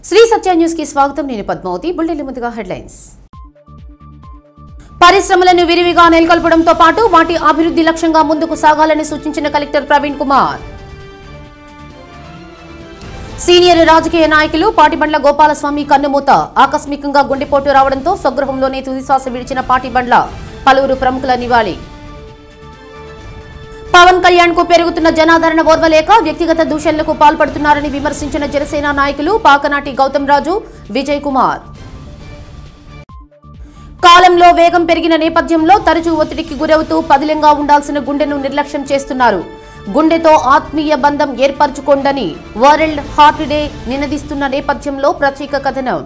Sri Satya news కి స్వాగతం. నేను పద్మావతి. బుల్లెటిన్ ముందుగా హెడ్లైన్స్. పరిశ్రమలను విరివిగా నెలకొల్పడంతో పాటు వాటి అభివృద్ధి లక్ష్యంగా ముందుకు సాగాలని సూచించిన కలెక్టర్ ప్రవీణ్ కుమార్. సీనియర్ రాజకీయ నాయకులు పాటిబండ్ల గోపాలస్వామి కన్నుమూత. ఆకస్మికంగా గుండెపోటు రావడంతో స్వగృహంలోనే తుదిశ్వాస విడిచిన పాటిబండ్ల. పలువురు ప్రముఖుల నివాళి. పవన్ కళ్యాణ్ కు పెరుగుతున్న జనాదరణ ఓర్వలేక వ్యక్తిగత దూషణలకు పాల్పడుతున్నారని విమర్శించిన జనసేన నాయకులు పాకనాటి గౌతమ్ రాజు, విజయ్ కుమార్. కాలంలో వేగం పెరిగిన నేపథ్యంలో తరచూ ఒత్తిడికి గురవుతూ పదిలంగా ఉండాల్సిన గుండెను నిర్లక్ష్యం చేస్తున్నారు. గుండెతో ఆత్మీయ బంధం ఏర్పరచుకోండని వరల్డ్ హార్ట్ డే నినదిస్తున్న నేపథ్యంలో ప్రత్యేక కథనం.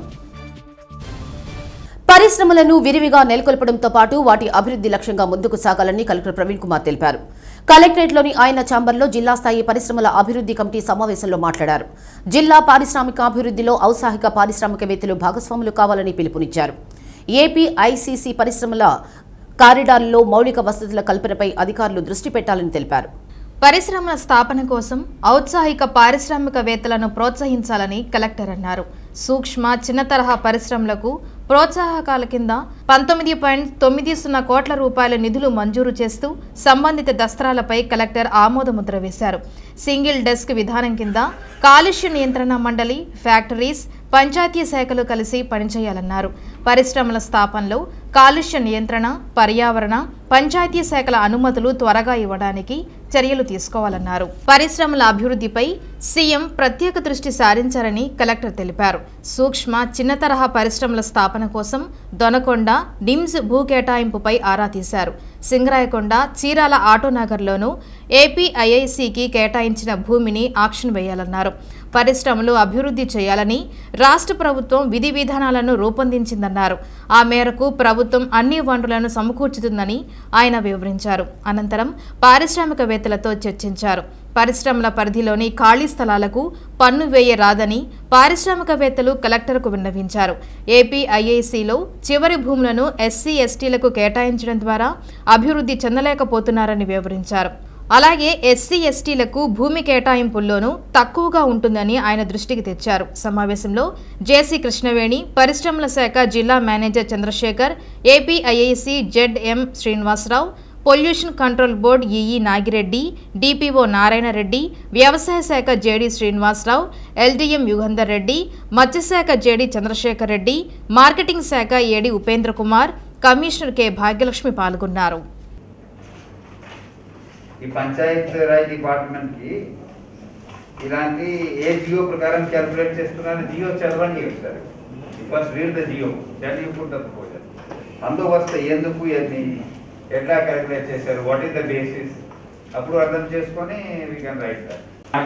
పరిశ్రమలను విరివిగా నెలకొల్పడంతో పాటు వాటి అభివృద్ధి లక్ష్యంగా ముందుకు సాగాలని కలెక్టర్ ప్రవీణ్ కుమార్ తెలిపారు. కలెక్టరేట్లోని ఆయన ఛాంబర్లో జిల్లా స్థాయి పరిశ్రమల అభివృద్ధి కమిటీ సమావేశంలో మాట్లాడారు. జిల్లా పారిశ్రామిక అభివృద్ధిలో ఔత్సాహిక పారిశ్రామికవేత్తలు భాగస్వాములు కావాలని పిలుపునిచ్చారు. ఏపీ ఐసీసీ పరిశ్రమల కారిడార్లలో మౌలిక వసతుల కల్పనపై అధికారులు దృష్టి పెట్టాలని తెలిపారు. పరిశ్రమల స్థాపన కోసం ఔత్సాహిక పారిశ్రామికవేత్తలను ప్రోత్సహించాలని కలెక్టర్ అన్నారు. సూక్ష్మ చిన్న తరహా పరిశ్రమలకు ప్రోత్సాహకాల కింద 19.90 కోట్ల రూపాయల నిధులు మంజూరు చేస్తూ సంబంధిత దస్త్రాలపై కలెక్టర్ ఆమోదముద్ర వేశారు. సింగిల్ డెస్క్ విధానం కింద కాలుష్య నియంత్రణ మండలి, ఫ్యాక్టరీస్, పంచాయతీ శాఖలు కలిసి పనిచేయాలన్నారు. పరిశ్రమల స్థాపనలో కాలుష్య నియంత్రణ, పర్యావరణ, పంచాయతీ శాఖల అనుమతులు త్వరగా ఇవ్వడానికి చర్యలు తీసుకోవాలన్నారు. పరిశ్రమల అభివృద్ధిపై సీఎం ప్రత్యేక దృష్టి సారించారని కలెక్టర్ తెలిపారు. సూక్ష్మ చిన్న తరహా పరిశ్రమల స్థాపన కోసం దొనకొండ నిమ్స్ భూ కేటాయింపుపై ఆరా తీశారు. సింగరాయకొండ, చీరాల ఆటోనగర్లోనూ ఏపీఐఐసికి కేటాయించిన భూమిని ఆక్షన్ వేయాలన్నారు. పరిశ్రమలు అభివృద్ధి చేయాలని రాష్ట్ర ప్రభుత్వం విధి విధానాలను రూపొందించిందన్నారు. ఆ మేరకు ప్రభుత్వం అన్ని వనరులను సమకూర్చుతుందని ఆయన వివరించారు. అనంతరం పారిశ్రామికవేత్తలతో చర్చించారు. పరిశ్రమల పరిధిలోని ఖాళీ స్థలాలకు పన్ను వేయరాదని పారిశ్రామికవేత్తలు కలెక్టర్కు విన్నవించారు. ఏపీఐఐసిలో చివరి భూములను ఎస్సీ ఎస్టీలకు కేటాయించడం ద్వారా అభివృద్ధి చెందలేకపోతున్నారని వివరించారు. అలాగే ఎస్సీ ఎస్టీలకు భూమి కేటాయింపుల్లోనూ తక్కువగా ఉంటుందని ఆయన దృష్టికి తెచ్చారు. సమావేశంలో జేసీ కృష్ణవేణి, పరిశ్రమల శాఖ జిల్లా manager Chandrashekar, APIIC ZM Srinivasarao, pollution control board EE Nagireddy, DPO Narayanareddy, వ్యవసాయ శాఖ జేడీ శ్రీనివాసరావు, ఎల్డీఎం యుగంధర్ రెడ్డి, మత్స్యశాఖ జేడీ చంద్రశేఖర్ రెడ్డి, మార్కెటింగ్ శాఖ AD Upendra Kumar, commissioner K Bhagyalakshmi పాల్గొన్నారు. ఈ పంచాయత్ రాజ్ డిపార్ట్మెంట్ కి ఇలాంటి ఏ జియో ప్రకారం క్యాల్కులేట్ చేస్తున్నారు, జియో చదవండి ఒకసారి. First read the GO, then you put the proposal. అందుకు వస్తే ఎందుకు ఎన్ని ఎట్లా క్యాల్కులేట్ చేశారు, వాట్ ఈస్ ద బేసిస్, అప్పుడు అర్థం చేసుకొని we can write that.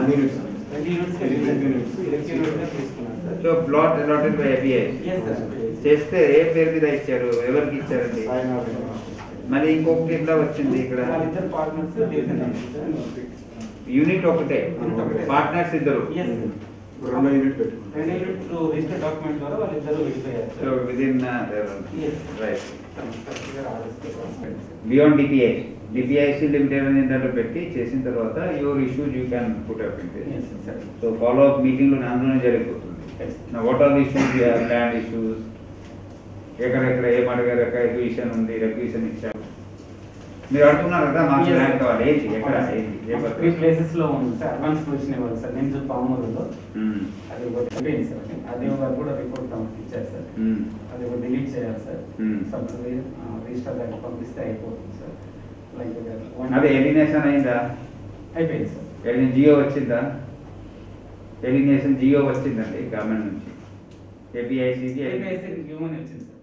So plot allotted by API చేస్తే ఏ పేరు మీద ఇచ్చారు, ఎవరికి ఇచ్చారండి? మరి ఇంకొకటి ఇట్లా వచ్చింది ఇక్కడ యూనిట్ ఒకటే, పార్ట్నర్స్ ఇద్దరు బియాండ్ డిపిఐసి లిమిటెడ్ అనే దాంట్లో పెట్టి చేసిన తర్వాత your issues you can put up in. So follow up meeting లో అందులోనే జరిగిపోతుంది. What are the issues, land issues, ఎక్కడెక్కడ ఏం అడిగారు, రెక్విజిషన్ ఉంది, రెక్విజిషన్ ఇచ్చారు, మీరు అడుగుతున్నారు కదా మాకు ల్యాండ్ కావాలి, ఏంటి ఎక్కడ త్రీ ప్లేసెస్ లో ఉంది సార్. అడ్వాన్స్ పొజిషన్ ఇవ్వాలి సార్. నేను పామూరులో అది అయిపోయింది సార్. అది కూడా రిపోర్ట్ ఇచ్చారు సార్. అది డిలీట్ చేయాలి సార్. రిజిస్టర్ దాకా పంపిస్తే అయిపోతుంది సార్. అదే ఎలినేషన్ అయిందా? అయిపోయింది సార్. జియో వచ్చిందా? ఎలినేషన్ జియో వచ్చిందండి గవర్నమెంట్ నుంచి. ఏపీఐసికి హ్యూమన్ వచ్చింది సార్.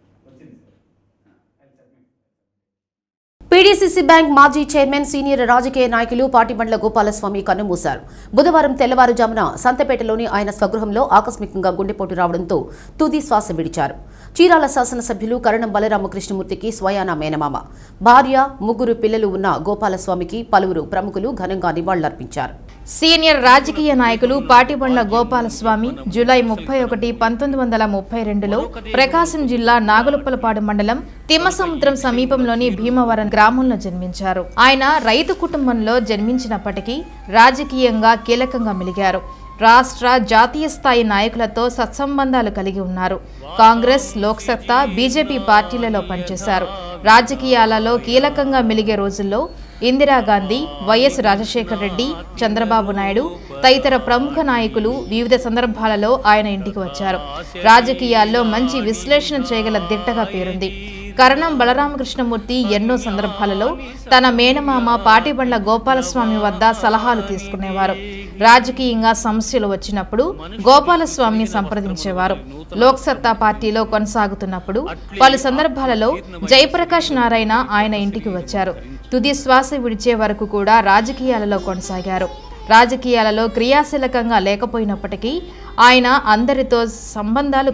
పీడీసీసీ బ్యాంక్ మాజీ చైర్మన్, సీనియర్ రాజకీయ నాయకులు పాటిబండ్ల గోపాలస్వామి కన్నుమూశారు. బుధవారం తెల్లవారుజామున సంతపేటలోని ఆయన స్వగృహంలో ఆకస్మికంగా గుండెపోటు రావడంతో తుది శ్వాస విడిచారు. చీరాల శాసనసభ్యులు కరణం బలరామకృష్ణమూర్తికి స్వయాన మేనమామ, భార్య, ముగ్గురు పిల్లలు ఉన్న గోపాలస్వామికి పలువురు ప్రముఖులు ఘనంగా నివాళులర్పించారు. సీనియర్ రాజకీయ నాయకులు పాటిబండ్ల గోపాలస్వామి జూలై 31, 1932లో ప్రకాశం జిల్లా నాగులుప్పలపాడు మండలం తిమ్మసముద్రం సమీపంలోని భీమవరం గ్రామంలో జన్మించారు. ఆయన రైతు కుటుంబంలో జన్మించినప్పటికీ రాజకీయంగా కీలకంగా మెలిగారు. రాష్ట్ర జాతీయ స్థాయి నాయకులతో సత్సంబంధాలు కలిగి ఉన్నారు. కాంగ్రెస్, లోక్సత్తా, బీజేపీ పార్టీలలో పనిచేశారు. రాజకీయాలలో కీలకంగా మెలిగే రోజుల్లో ఇందిరాగాంధీ, వైఎస్ రాజశేఖర రెడ్డి, చంద్రబాబు నాయుడు తదితర ప్రముఖ నాయకులు వివిధ సందర్భాలలో ఆయన ఇంటికి వచ్చారు. రాజకీయాల్లో మంచి విశ్లేషణ చేయగల దిట్టగా పేరుంది. కరణం బలరామకృష్ణమూర్తి ఎన్నో సందర్భాలలో తన మేనమామ పాటిబండ్ల గోపాలస్వామి వద్ద సలహాలు తీసుకునేవారు. రాజకీయంగా సమస్యలు వచ్చినప్పుడు గోపాలస్వామిని సంప్రదించేవారు. లోక్సత్తా పార్టీలో కొనసాగుతున్నప్పుడు పలు సందర్భాలలో జయప్రకాష్ నారాయణ ఆయన ఇంటికి వచ్చారు. తుది శ్వాస విడిచే వరకు కూడా రాజకీయాలలో కొనసాగారు. రాజకీయాలలో క్రియాశీలకంగా లేకపోయినప్పటికీ ఆయన అందరితో సంబంధాలు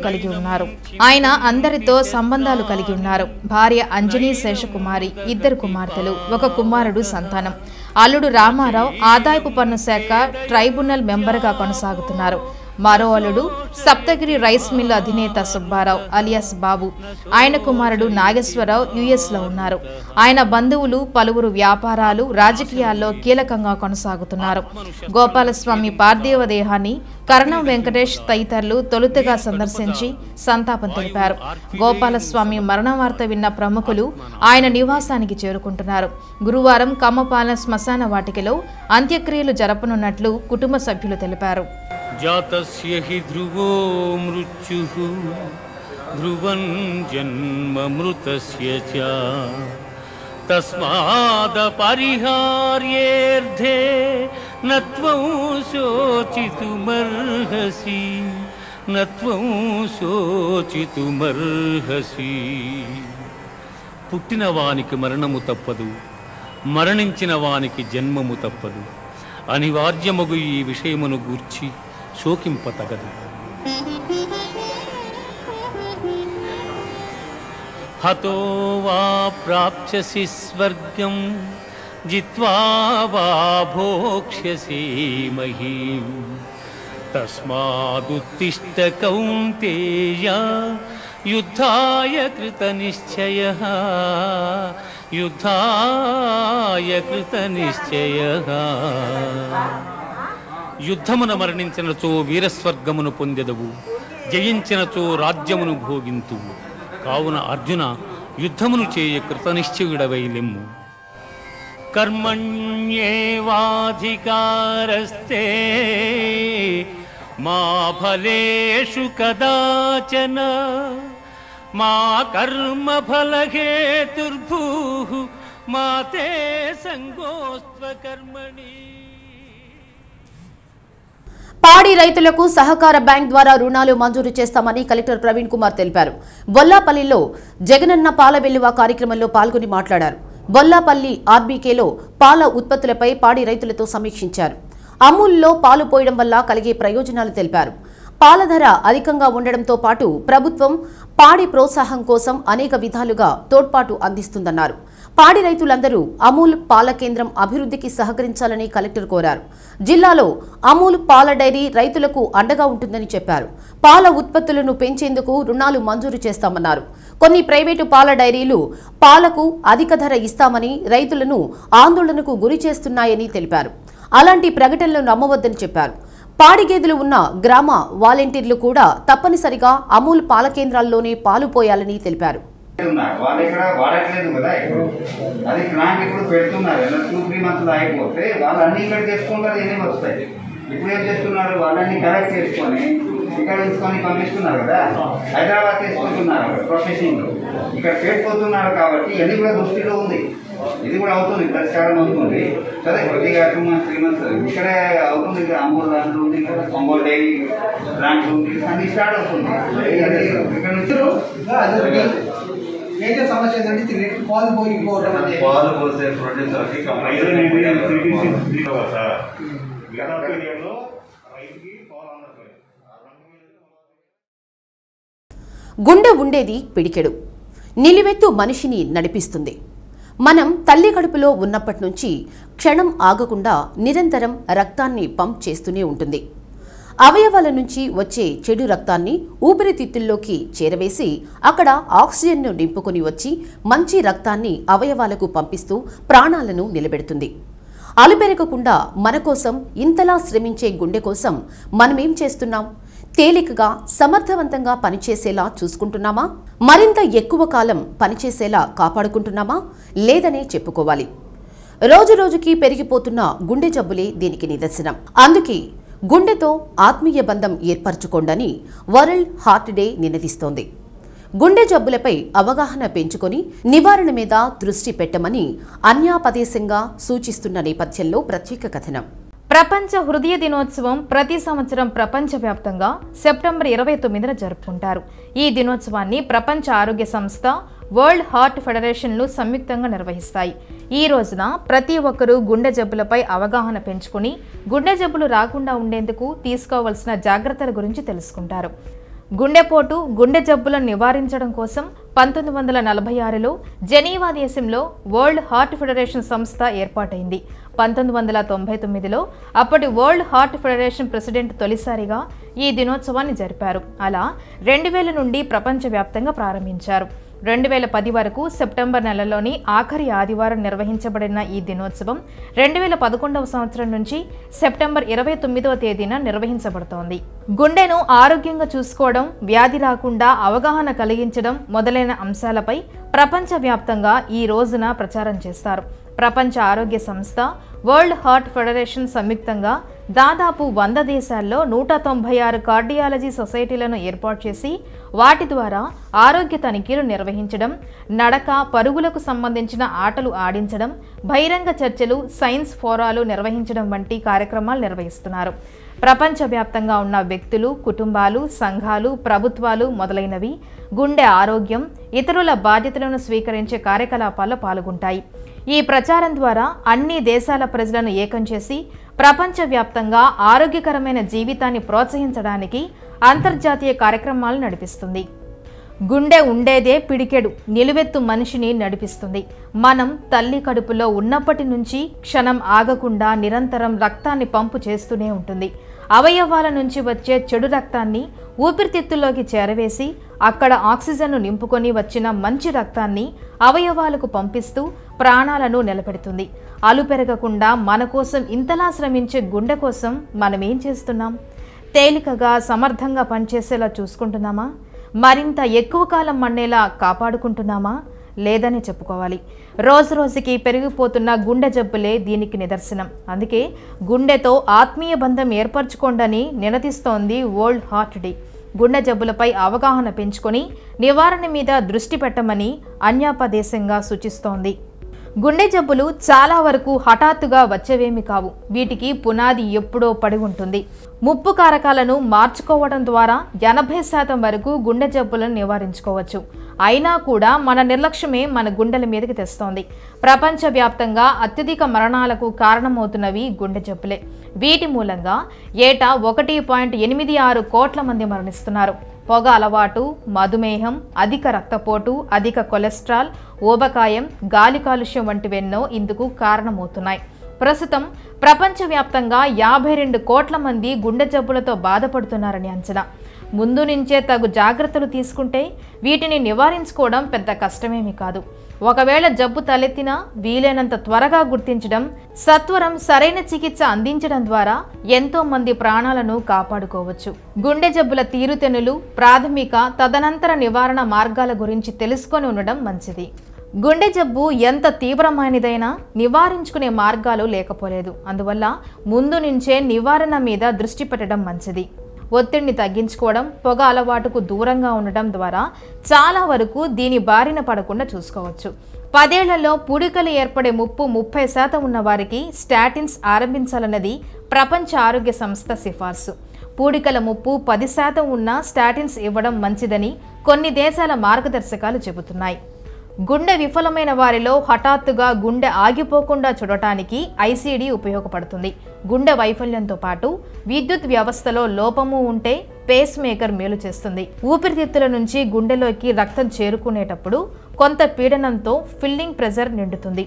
కలిగి ఉన్నారు. భార్య అంజనీ శేషకుమారి, 2 కుమార్తెలు, 1 కుమారుడు సంతానం. అల్లుడు రామారావు ఆదాయపు పన్ను శాఖ ట్రైబ్యునల్ మెంబర్గా కొనసాగుతున్నారు. మరో అల్లుడు సప్తగిరి రైస్ మిల్ అధినేత సుబ్బారావు అలియాస్ బాబు. ఆయన కుమారుడు నాగేశ్వరరావు యుఎస్లో ఉన్నారు. ఆయన బంధువులు పలువురు వ్యాపారాలు, రాజకీయాల్లో కీలకంగా కొనసాగుతున్నారు. గోపాలస్వామి పార్థివ దేహాన్ని కరణం వెంకటేష్ తదితరులు తొలుతగా సందర్శించి సంతాపం తెలిపారు. గోపాలస్వామి మరణ వార్త విన్న ప్రముఖులు ఆయన నివాసానికి చేరుకుంటున్నారు. గురువారం కమ్మపాలెం శ్మశాన వాటికలో అంత్యక్రియలు జరపనున్నట్లు కుటుంబ సభ్యులు తెలిపారు. జాతస్య హి ధ్రువో మృత్యుః ధ్రువం జన్మమృతస్య చ తస్మాద్ పరిహార్యేర్థే నత్వం శోచితుమర్హసి. పుట్టిన వానికి మరణము తప్పదు, మరణించిన వానికి జన్మము తప్పదు. అనివార్యమగు ఈ విషయమును గూర్చి శోకింపతగదు. హతో వా ప్రాప్స్యసి స్వర్గం జిత్వా వా భోక్ష్యసి మహీం తస్మాదుత్తిష్ఠ కౌంతేయ యుద్ధాయ కృతనిశ్చయః యుద్ధమున మరణించినచో వీరస్వర్గమును పొందెదవు, జయించినచో రాజ్యమును భోగింతువు. కావున అర్జున, యుద్ధమును చేయ కృతనిశ్చయుడవై లెమ్ము. కర్మణ్యేవాధికారస్తే మా ఫలేషు కదాచన మా కర్మ ఫలహేతుర్భూః మా తే సంగోస్త్వ కర్మణి. పాడి రైతులకు సహకార బ్యాంక్ ద్వారా రుణాలు మంజూరు చేస్తామని కలెక్టర్ ప్రవీణ్ కుమార్ తెలిపారు. బొల్లాపల్లిలో జగనన్న పాల వెల్లువ కార్యక్రమంలో పాల్గొని మాట్లాడారు. బొల్లాపల్లి ఆర్బీకేలో పాల ఉత్పత్తులపై పాడి రైతులతో సమీక్షించారు. అమూల్లో పాలు పోయడం వల్ల కలిగే ప్రయోజనాలు తెలిపారు. పాల ధర అధికంగా ఉండడంతో పాటు ప్రభుత్వం పాడి ప్రోత్సాహం కోసం అనేక విధాలుగా తోడ్పాటు అందిస్తుందన్నారు. పాడి రైతులందరూ అమూల్ పాల కేంద్రం అభివృద్ధికి సహకరించాలని కలెక్టర్ కోరారు. జిల్లాలో అమూల్ పాల డైరీ రైతులకు అండగా ఉంటుందని చెప్పారు. పాల ఉత్పత్తులను పెంచేందుకు రుణాలు మంజూరు చేస్తామన్నారు. కొన్ని ప్రైవేటు పాల డైరీలు పాలకు అధిక ధర ఇస్తామని రైతులను ఆందోళనకు గురి చేస్తున్నాయని తెలిపారు. అలాంటి ప్రకటనలు నమ్మవద్దని చెప్పారు. పాడి గేదెలు ఉన్న గ్రామ వాలంటీర్లు కూడా తప్పనిసరిగా అమూల్ పాల కేంద్రాల్లోనే పాలు పోయాలని తెలిపారు. వాళ్ళు ఇక్కడ వాడట్లేదు కదా, ఇప్పుడు అది ప్లాంట్ ఇప్పుడు పెడుతున్నారు. 2-3 మంత్స్ అయిపోతే వాళ్ళు అన్ని ఇక్కడ చేసుకుంటారు, ఏమేమి వస్తాయి. ఇప్పుడు ఏం చేస్తున్నారు, వాళ్ళని కలెక్ట్ చేసుకొని ఇక్కడ ఉంచుకొని పంపిస్తున్నారు కదా, హైదరాబాద్ తీసుకుంటున్నారు ప్రొసెసింగ్, ఇక్కడ పెట్టుకుంటున్నారు. కాబట్టి ఇది కూడా దృష్టిలో ఉంది, ఇది కూడా అవుతుంది, పరిష్కారం అవుతుంది. సరే కొద్దిగా 2 months 3 months ఇక్కడే అవుతుంది. అమూల్ దాంట్లో ఉంది, ఒంగోలు డైరీ దాంట్లో ఉంది, అన్ని స్టార్ట్ అవుతుంది. ఇక్కడ నుంచి మేజర్ సమస్య ఏంటంటే రేటు పాలు పోయిపోవడం అనేది. పాలు పోసే ప్రొడ్యూసర్కి గుండె ఉండేది పిడికెడు, నిలువెత్తు మనిషిని నడిపిస్తుంది. మనం తల్లి కడుపులో ఉన్నప్పటి నుంచి క్షణం ఆగకుండా నిరంతరం రక్తాన్ని పంప్ చేస్తూనే ఉంటుంది. అవయవాల నుంచి వచ్చే చెడు రక్తాన్ని ఊపిరితిత్తుల్లోకి చేరవేసి అక్కడ ఆక్సిజన్ను నింపుకొని వచ్చి మంచి రక్తాన్ని అవయవాలకు పంపిస్తూ ప్రాణాలను నిలబెడుతుంది. అలుపెరగకుండా మన కోసం ఇంతలా శ్రమించే గుండె కోసం మనమేం చేస్తున్నాం? తేలికగా సమర్థవంతంగా పనిచేసేలా చూసుకుంటున్నామా? మరింత ఎక్కువ కాలం పనిచేసేలా కాపాడుకుంటున్నామా? లేదనే చెప్పుకోవాలి. రోజురోజుకి పెరిగిపోతున్న గుండె జబ్బులే దీనికి నిదర్శనం. అందుకే గుండెతో ఆత్మీయ బంధం ఏర్పరచుకోండని వరల్డ్ హార్ట్ డే నినదిస్తోంది. గుండె జబ్బులపై అవగాహన పెంచుకొని నివారణ మీద దృష్టి పెట్టమని అన్యాపదేశంగా సూచిస్తున్న నేపథ్యంలో ప్రత్యేక కథనం. ప్రపంచ హృదయ దినోత్సవం ప్రతి సంవత్సరం ప్రపంచవ్యాప్తంగా సెప్టెంబర్ 29న జరుపుకుంటారు. ఈ దినోత్సవాన్ని ప్రపంచ ఆరోగ్య సంస్థ, వరల్డ్ హార్ట్ ఫెడరేషన్లు సంయుక్తంగా నిర్వహిస్తాయి. ఈ రోజున ప్రతి ఒక్కరూ గుండె జబ్బులపై అవగాహన పెంచుకుని గుండె జబ్బులు రాకుండా ఉండేందుకు తీసుకోవాల్సిన జాగ్రత్తల గురించి తెలుసుకుంటారు. గుండెపోటు, గుండె జబ్బులను నివారించడం కోసం 1946లో జెనీవా దేశంలో వరల్డ్ హార్ట్ ఫెడరేషన్ సంస్థ ఏర్పాటైంది. 1999లో అప్పటి వరల్డ్ హార్ట్ ఫెడరేషన్ ప్రెసిడెంట్ తొలిసారిగా ఈ దినోత్సవాన్ని జరిపారు. అలా 2000 నుండి ప్రపంచవ్యాప్తంగా ప్రారంభించారు. 2010 వరకు సెప్టెంబర్ నెలలోని ఆఖరి ఆదివారం నిర్వహించబడిన ఈ దినోత్సవం 2011వ సంవత్సరం నుంచి సెప్టెంబర్ 29వ తేదీన నిర్వహించబడుతోంది. గుండెను ఆరోగ్యంగా చూసుకోవడం, వ్యాధి రాకుండా అవగాహన కలిగించడం మొదలైన అంశాలపై ప్రపంచవ్యాప్తంగా ఈ రోజున ప్రచారం చేస్తారు. ప్రపంచ ఆరోగ్య సంస్థ, వరల్డ్ హార్ట్ ఫెడరేషన్ సంయుక్తంగా దాదాపు 100 దేశాల్లో 196 కార్డియాలజీ సొసైటీలను ఏర్పాటు చేసి వాటి ద్వారా ఆరోగ్య తనిఖీలు నిర్వహించడం, నడక, పరుగులకు సంబంధించిన ఆటలు ఆడించడం, బహిరంగ చర్చలు, సైన్స్ ఫోరాలు నిర్వహించడం వంటి కార్యక్రమాలు నిర్వహిస్తున్నారు. ప్రపంచవ్యాప్తంగా ఉన్న వ్యక్తులు, కుటుంబాలు, సంఘాలు, ప్రభుత్వాలు మొదలైనవి గుండె ఆరోగ్యం, ఇతరుల బాధ్యతలను స్వీకరించే కార్యకలాపాల్లో పాల్గొంటాయి. ఈ ప్రచారం ద్వారా అన్ని దేశాల ప్రజలను ఏకం చేసి ప్రపంచవ్యాప్తంగా ఆరోగ్యకరమైన జీవితాన్ని ప్రోత్సహించడానికి అంతర్జాతీయ కార్యక్రమాలు నడిపిస్తుంది. గుండె ఉండేదే పిడికెడు నిలువెత్తు మనిషిని నడిపిస్తుంది. మనం తల్లి కడుపులో ఉన్నప్పటి నుంచి క్షణం ఆగకుండా నిరంతరం రక్తాన్ని పంపు చేస్తూనే ఉంటుంది. అవయవాల నుంచి వచ్చే చెడు రక్తాన్ని ఊపిరితిత్తుల్లోకి చేరవేసి అక్కడ ఆక్సిజన్ను నింపుకొని వచ్చిన మంచి రక్తాన్ని అవయవాలకు పంపిస్తూ ప్రాణాలను నిలబెడుతుంది. అలుపెరగకుండా మన కోసం ఇంతలా శ్రమించే గుండె కోసం మనమేం చేస్తున్నాం? తేలికగా సమర్థంగా పనిచేసేలా చూసుకుంటున్నామా? మరింత ఎక్కువ కాలం మన్నేలా కాపాడుకుంటున్నామా? లేదని చెప్పుకోవాలి. రోజు రోజుకి పెరిగిపోతున్న గుండె జబ్బులే దీనికి నిదర్శనం. అందుకే గుండెతో ఆత్మీయ బంధం ఏర్పరచుకోండని నినదిస్తోంది వరల్డ్ హార్ట్ డే. గుండె జబ్బులపై అవగాహన పెంచుకొని నివారణ మీద దృష్టి పెట్టమని అన్యాపదేశంగా సూచిస్తోంది. గుండె జబ్బులు చాలా వరకు హఠాత్తుగా వచ్చేవేమి కావు. వీటికి పునాది ఎప్పుడో పడి ఉంటుంది. ముప్పు కారకాలను మార్చుకోవడం ద్వారా 80% వరకు గుండె జబ్బులను నివారించుకోవచ్చు. అయినా కూడా మన నిర్లక్ష్యమే మన గుండెల మీదకి తెస్తోంది. ప్రపంచవ్యాప్తంగా అత్యధిక మరణాలకు కారణమవుతున్నవి గుండె జబ్బులే. వీటి మూలంగా ఏటా 1.86 కోట్ల మంది మరణిస్తున్నారు. పొగ అలవాటు, మధుమేహం, అధిక రక్తపోటు, అధిక కొలెస్ట్రాల్, ఊబకాయం, గాలి కాలుష్యం వంటివెన్నో ఇందుకు కారణమవుతున్నాయి. ప్రస్తుతం ప్రపంచవ్యాప్తంగా 52 కోట్ల మంది గుండె జబ్బులతో బాధపడుతున్నారని అంచనా. ముందు నుంచే తగు జాగ్రత్తలు తీసుకుంటే వీటిని నివారించుకోవడం పెద్ద కష్టమేమీ కాదు. ఒకవేళ జబ్బు తలెత్తినా వీలైనంత త్వరగా గుర్తించడం, సత్వరం సరైన చికిత్స అందించడం ద్వారా ఎంతో మంది ప్రాణాలను కాపాడుకోవచ్చు. గుండె జబ్బుల తీరుతెన్నులు, ప్రాథమిక, తదనంతర నివారణ మార్గాల గురించి తెలుసుకొని ఉండడం మంచిది. గుండె జబ్బు ఎంత తీవ్రమైనదైనా నివారించుకునే మార్గాలు లేకపోలేదు. అందువల్ల ముందు నుంచే నివారణ మీద దృష్టి పెట్టడం మంచిది. ఒత్తిడిని తగ్గించుకోవడం, పొగ అలవాటుకు దూరంగా ఉండడం ద్వారా చాలా వరకు దీని బారిన పడకుండా చూసుకోవచ్చు. 10 ఏళ్లలో పూడికలు ఏర్పడే ముప్పు 30% ఉన్న వారికి స్టాటిన్స్ ఆరంభించాలన్నది ప్రపంచ ఆరోగ్య సంస్థ సిఫార్సు. పూడికల ముప్పు 10% ఉన్న స్టాటిన్స్ ఇవ్వడం మంచిదని కొన్ని దేశాల మార్గదర్శకాలు చెబుతున్నాయి. గుండె విఫలమైన వారిలో హఠాత్తుగా గుండె ఆగిపోకుండా చూడటానికి ఐసీడీ ఉపయోగపడుతుంది. గుండె వైఫల్యంతో పాటు విద్యుత్ వ్యవస్థలో లోపము ఉంటే పేస్ మేకర్ మేలు చేస్తుంది. ఊపిరితిత్తుల నుంచి గుండెలోకి రక్తం చేరుకునేటప్పుడు కొంత పీడనంతో ఫిల్లింగ్ ప్రెజర్ నిండుతుంది.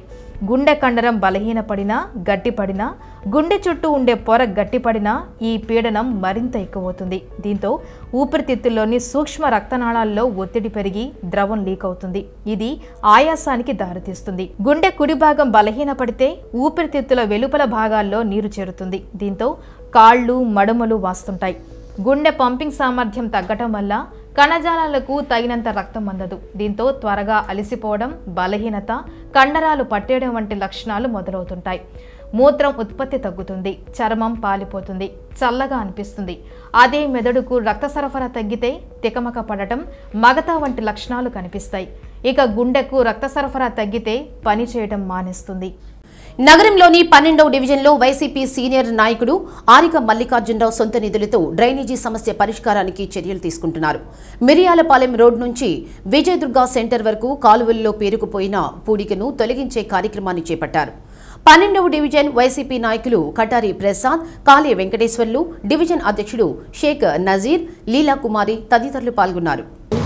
గుండె కండరం బలహీనపడినా గట్టిపడినా గుండె చుట్టూ ఉండే పొర గట్టిపడినా ఈ పీడనం మరింత ఎక్కువవుతుంది. దీంతో ఊపిరితిత్తుల్లోని సూక్ష్మ రక్తనాళాల్లో ఒత్తిడి పెరిగి ద్రవం లీక్ అవుతుంది. ఇది ఆయాసానికి దారితీస్తుంది. గుండె కుడి భాగం బలహీనపడితే ఊపిరితిత్తుల వెలుపల భాగాల్లో నీరు చేరుతుంది. దీంతో కాళ్ళు మడుమలు వాస్తుంటాయి. గుండె పంపింగ్ సామర్థ్యం తగ్గటం వల్ల కణజాలాలకు తగినంత రక్తం అందదు. దీంతో త్వరగా అలసిపోవడం, బలహీనత, కండరాలు పట్టేయడం వంటి లక్షణాలు మొదలవుతుంటాయి. మూత్రం ఉత్పత్తి తగ్గుతుంది. చర్మం పాలిపోతుంది. చల్లగా అనిపిస్తుంది. అదే మెదడుకు రక్త సరఫరా తగ్గితే తికమక పడటం, మగత వంటి లక్షణాలు కనిపిస్తాయి. ఇక గుండెకు రక్త సరఫరా తగ్గితే పని చేయడం మానేస్తుంది. నగరంలోని 12వ డివిజన్లో వైసీపీ సీనియర్ నాయకుడు ఆరిక మల్లికార్జునరావు సొంత నిధులతో డ్రైనేజీ సమస్య పరిష్కారానికి చర్యలు తీసుకుంటున్నారు. మిరియాలపాలెం రోడ్ నుంచి విజయదుర్గ సెంటర్ వరకు కాలువల్లో పేరుకుపోయిన పూడికను తొలగించే కార్యక్రమాన్ని చేపట్టారు. 12వ డివిజన్ వైసీపీ నాయకులు కటారి ప్రసాద్, కాళే వెంకటేశ్వర్లు, డివిజన్ అధ్యక్షుడు షేక్ నజీర్, లీలాకుమారి తదితరులు పాల్గొన్నారు.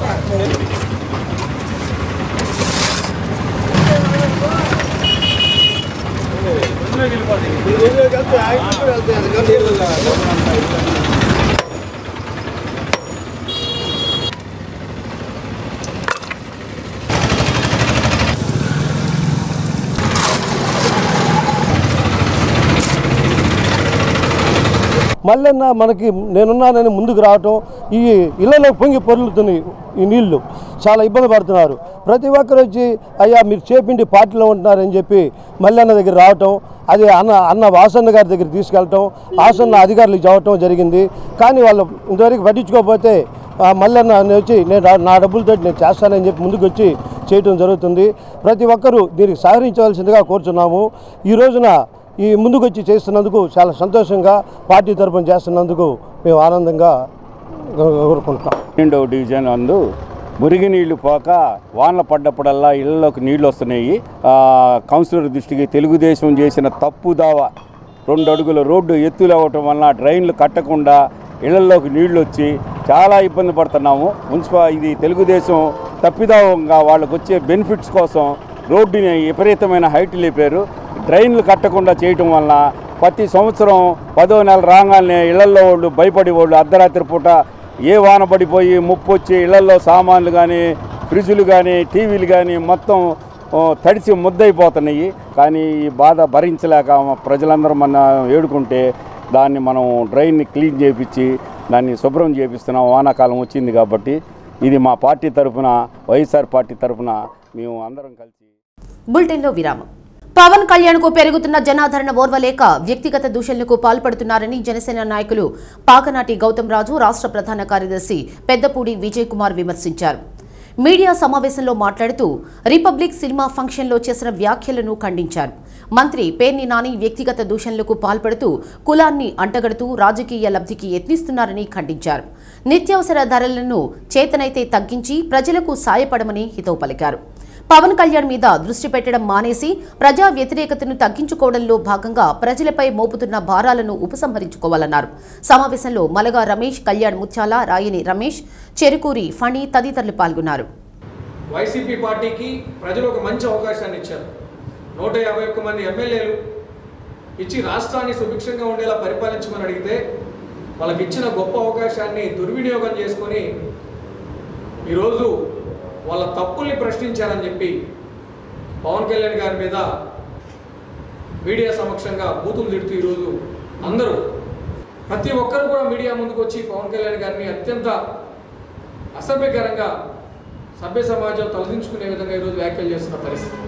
మళ్ళీ మనకి నేనున్నానని ముందుకు రావటం, ఈ ఇళ్లలో పొంగి పొర్లుతున్నాయి ఈ నీళ్లు, చాలా ఇబ్బంది పడుతున్నారు. ప్రతి ఒక్కరు వచ్చి అయ్యా మీరు చేపిండి పార్టీలో ఉంటున్నారని చెప్పి మల్లన్న దగ్గర రావటం, అది అన్న వాసన్న గారి దగ్గర తీసుకెళ్ళటం, వాసన్న అధికారులకు చెప్పటం జరిగింది. కానీ వాళ్ళు ఇంతవరకు పట్టించుకోకపోతే మల్లన్న వచ్చి నా డబ్బులతో నేను చేస్తానని చెప్పి ముందుకు వచ్చి చేయటం జరుగుతుంది. ప్రతి ఒక్కరూ దీనికి సహకరించవలసిందిగా కోరుతున్నాము. ఈ రోజున ఈ ముందుకు వచ్చి చేస్తున్నందుకు చాలా సంతోషంగా, పార్టీ తరఫున చేస్తున్నందుకు మేము ఆనందంగా కోరుకుంటున్నాం. 12వ డివిజన్ అందు మురిగి నీళ్లు పోక వానలు పడ్డప్పుడల్లా ఇళ్లలోకి నీళ్లు వస్తున్నాయి. కౌన్సిలర్ దృష్టికి తెలుగుదేశం చేసిన తప్పుదావ 2 అడుగుల రోడ్డు ఎత్తులు అవ్వటం వలన డ్రైన్లు కట్టకుండా ఇళ్లలోకి నీళ్లు వచ్చి చాలా ఇబ్బంది పడుతున్నాము. ఇది తెలుగుదేశం తప్పిదావంగా వాళ్ళకు వచ్చే బెనిఫిట్స్ కోసం రోడ్డుని విపరీతమైన హైట్ లేపారు. డ్రైన్లు కట్టకుండా చేయటం వలన ప్రతి సంవత్సరం 10వ నెల రాగానే ఇళ్లల్లో వాళ్ళు భయపడి వాళ్ళు అర్ధరాత్రి పూట ఏ వాన పడిపోయి ముప్పు వచ్చి ఇళ్లల్లో సామాన్లు కానీ ఫ్రిడ్జులు కానీ టీవీలు కానీ మొత్తం తడిసి ముద్దయిపోతున్నాయి. కానీ ఈ బాధ భరించలేక ప్రజలందరూ మన ఏడుకుంటే దాన్ని మనం డ్రైన్ని క్లీన్ చేయించి దాన్ని శుభ్రం చేపిస్తున్నాం. వానాకాలం వచ్చింది కాబట్టి ఇది మా పార్టీ తరఫున, వైఎస్ఆర్ పార్టీ తరఫున మేము అందరం కలిసి. బులెటిన్లో విరామం. పవన్ కళ్యాణ్ కు పెరుగుతున్న జనాదరణ ఓర్వలేక వ్యక్తిగత దూషణలకు పాల్పడుతున్నారని జనసేన నాయకులు పాకనాటి గౌతమ్ రాజు, రాష్ట్ర ప్రధాన కార్యదర్శి పెద్దపూడి విజయ్ కుమార్ విమర్శించారు. మీడియా సమావేశంలో మాట్లాడుతూ రిపబ్లిక్ సినిమా ఫంక్షన్లో చేసిన వ్యాఖ్యలను ఖండించారు. మంత్రి పేర్ని నాని వ్యక్తిగత దూషణలకు పాల్పడుతూ కులాన్ని అంటగడుతూ రాజకీయ లబ్ధికి యత్నిస్తున్నారని ఖండించారు. నిత్యావసర ధరలను చేతనైతే తగ్గించి ప్రజలకు సాయపడమని హితవు పలికారు. పవన్ కళ్యాణ్ మీద దృష్టి పెట్టడం మానేసి ప్రజా వ్యతిరేకతను తగ్గించుకోవడంలో భాగంగా ప్రజలపై మోపుతున్న భారాలను ఉపసంహరించుకోవాలన్నారు. సమావేశంలో మలగా రమేష్, కళ్యాణ్ ముత్యాల, రాయని రమేష్, చెరుకూరి ఫణి తదితరులు పాల్గొన్నారు. వైసీపీ పార్టీకి ప్రజలు ఒక మంచి అవకాశాన్ని ఇచ్చారు. 151 మంది ఎమ్మెల్యేలు ఇచ్చి రాష్ట్రాన్ని సుభిక్షంగా ఉండేలా పరిపాలించమని అడిగితే వాళ్ళకి ఇచ్చిన గొప్ప అవకాశాన్ని దుర్వినియోగం చేసుకొని ఈరోజు వాళ్ళ తప్పుల్ని ప్రశ్నించారని చెప్పి పవన్ కళ్యాణ్ గారి మీద మీడియా సమక్షంగా బూతులు తిడుతూ ఈరోజు అందరూ ప్రతి ఒక్కరు కూడా మీడియా ముందుకు వచ్చి పవన్ కళ్యాణ్ గారిని అత్యంత అసభ్యకరంగా సభ్య సమాజం తలదించుకునే విధంగా ఈరోజు వ్యాఖ్యలు చేస్తున్న పరిస్థితి.